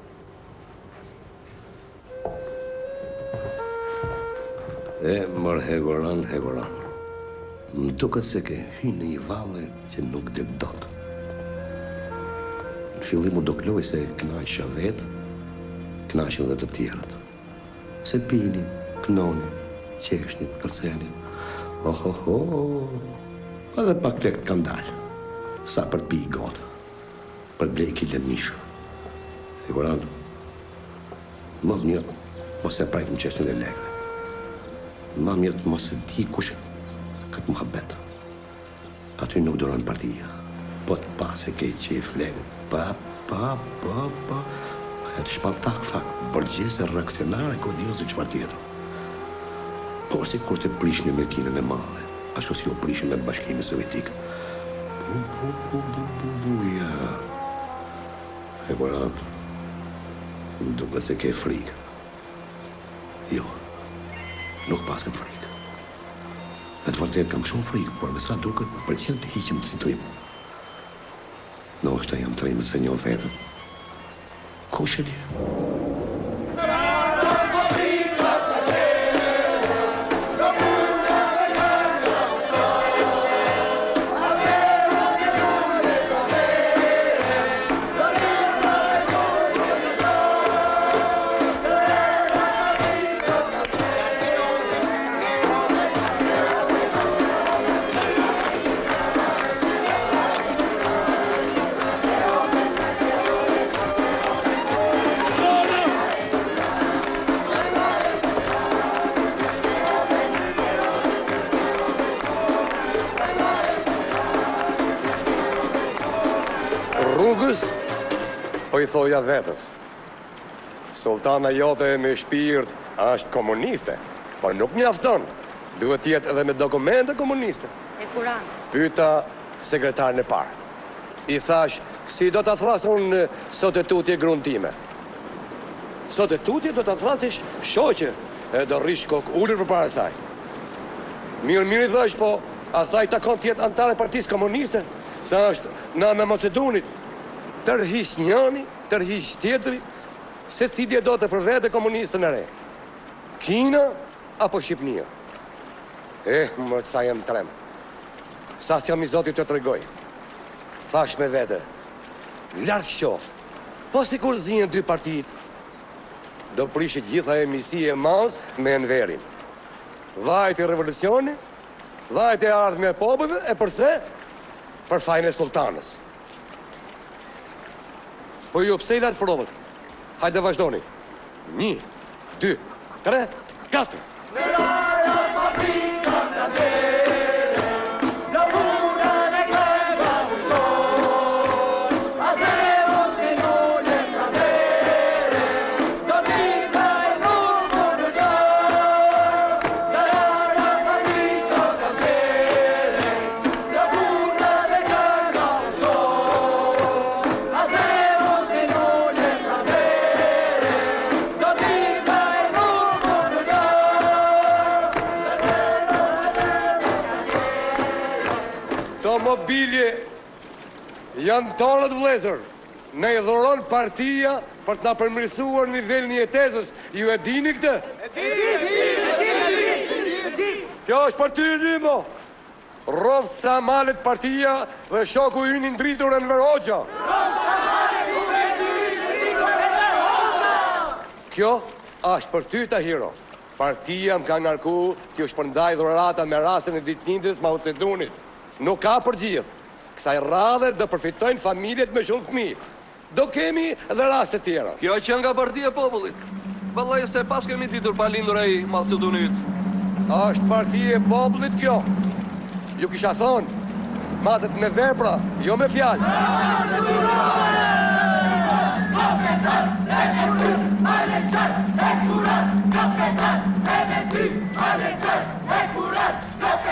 E mërë hegoran, hegoran. Më duket se ke hynë në një valle që nuk dhe dot. Në fillim u do kloj se kënaqësha vetë, kënaqën dhe të tjerët. Se pinin, knonin, qeshnin, kërsenin. Oh, oh, oh. Edhe pak lek kanë dalë. Sa për të pi i gotë. Për blej kile mishë. E kuran, më mirë, mos e prajtë më qeshtin e lekve. Më mirë mos e di kush këtë muhabet. Aty nuk duron partia. Po të pas e ke qef lekë. Pa, pa, pa, pa. E të shpaltak fak, bërgjese reakcionare kodiozi qëfar tjetër. Po si kur të prishni me kinën e madhe, ashtu si u prishni me bashkimin sovjetik. Bu, bu, bu, bu, bu, bu, ja. E kuran, më duke se ke frikë. Jo, nuk pas këtë frikë. Dhe të vërtet kam shumë frikë, por me sa duket më përqen të hiqim të situim. Në është jam të rimës një vetën. Kush e di? Rrugës, po i thoja vetës. Sultana jote me shpirt është komuniste, por nuk mjafton. Duhet jetë edhe me dokumente komuniste. E kuran? Pyeta sekretarën e parë. I thash, si do të thrasë unë sot e tutje grunë time? Sot e tutje do të thrasish shoqe, e do rish kokë ullër për para saj. Mirë, mirë i thash, po asaj takon tjetë antare partisë komuniste, sa është në në Macedonit. Tërhiq njëni, tërhiq tjetëri, se cilje do të për vete komunistën e re. Kina apo Shqipnia? Eh, më të sa jem trem. Sa s'jam i zotit të tregoj. Thash me vete, lartë qoftë, po si kur zinën dy partit, do prishit gjitha emisi e mas me Enverin. Vajt e revolucioni, vajt e ardhme e popëve, e përse? Për fajnë e sultanës. Po ju pse i lartë provët? Hajde vazhdoni. Një, dy, tre, katër. mobilje janë tonët vlezër. Ne i dhuron partia për të na përmirësuar nivelin e jetesës. Ju e dini këtë? E dini! Kjo është për ty, Rimo. Rovë sa malet partia dhe shoku ynë ndritur Enver Hoxha. Kjo është për ty, Tahiro. Partia më ka ngarku që është përndaj dhurata me rasën e ditëlindjes Mao Zedonit. Nuk ka për gjithë. Kësaj radhe do përfitojnë familjet me shumë fëmijë. Do kemi edhe raste tjera. Kjo që nga partia e popullit. Vallai se pas kemi ditur pa lindur ai Mao Zedonit. Është partia e popullit kjo. Ju kisha thonë, matet me vepra, jo me fjalë. Kapetan, e kurit, ale qar, e kurat, kapetan, e me ty, ale qar, e kurat, kapetan.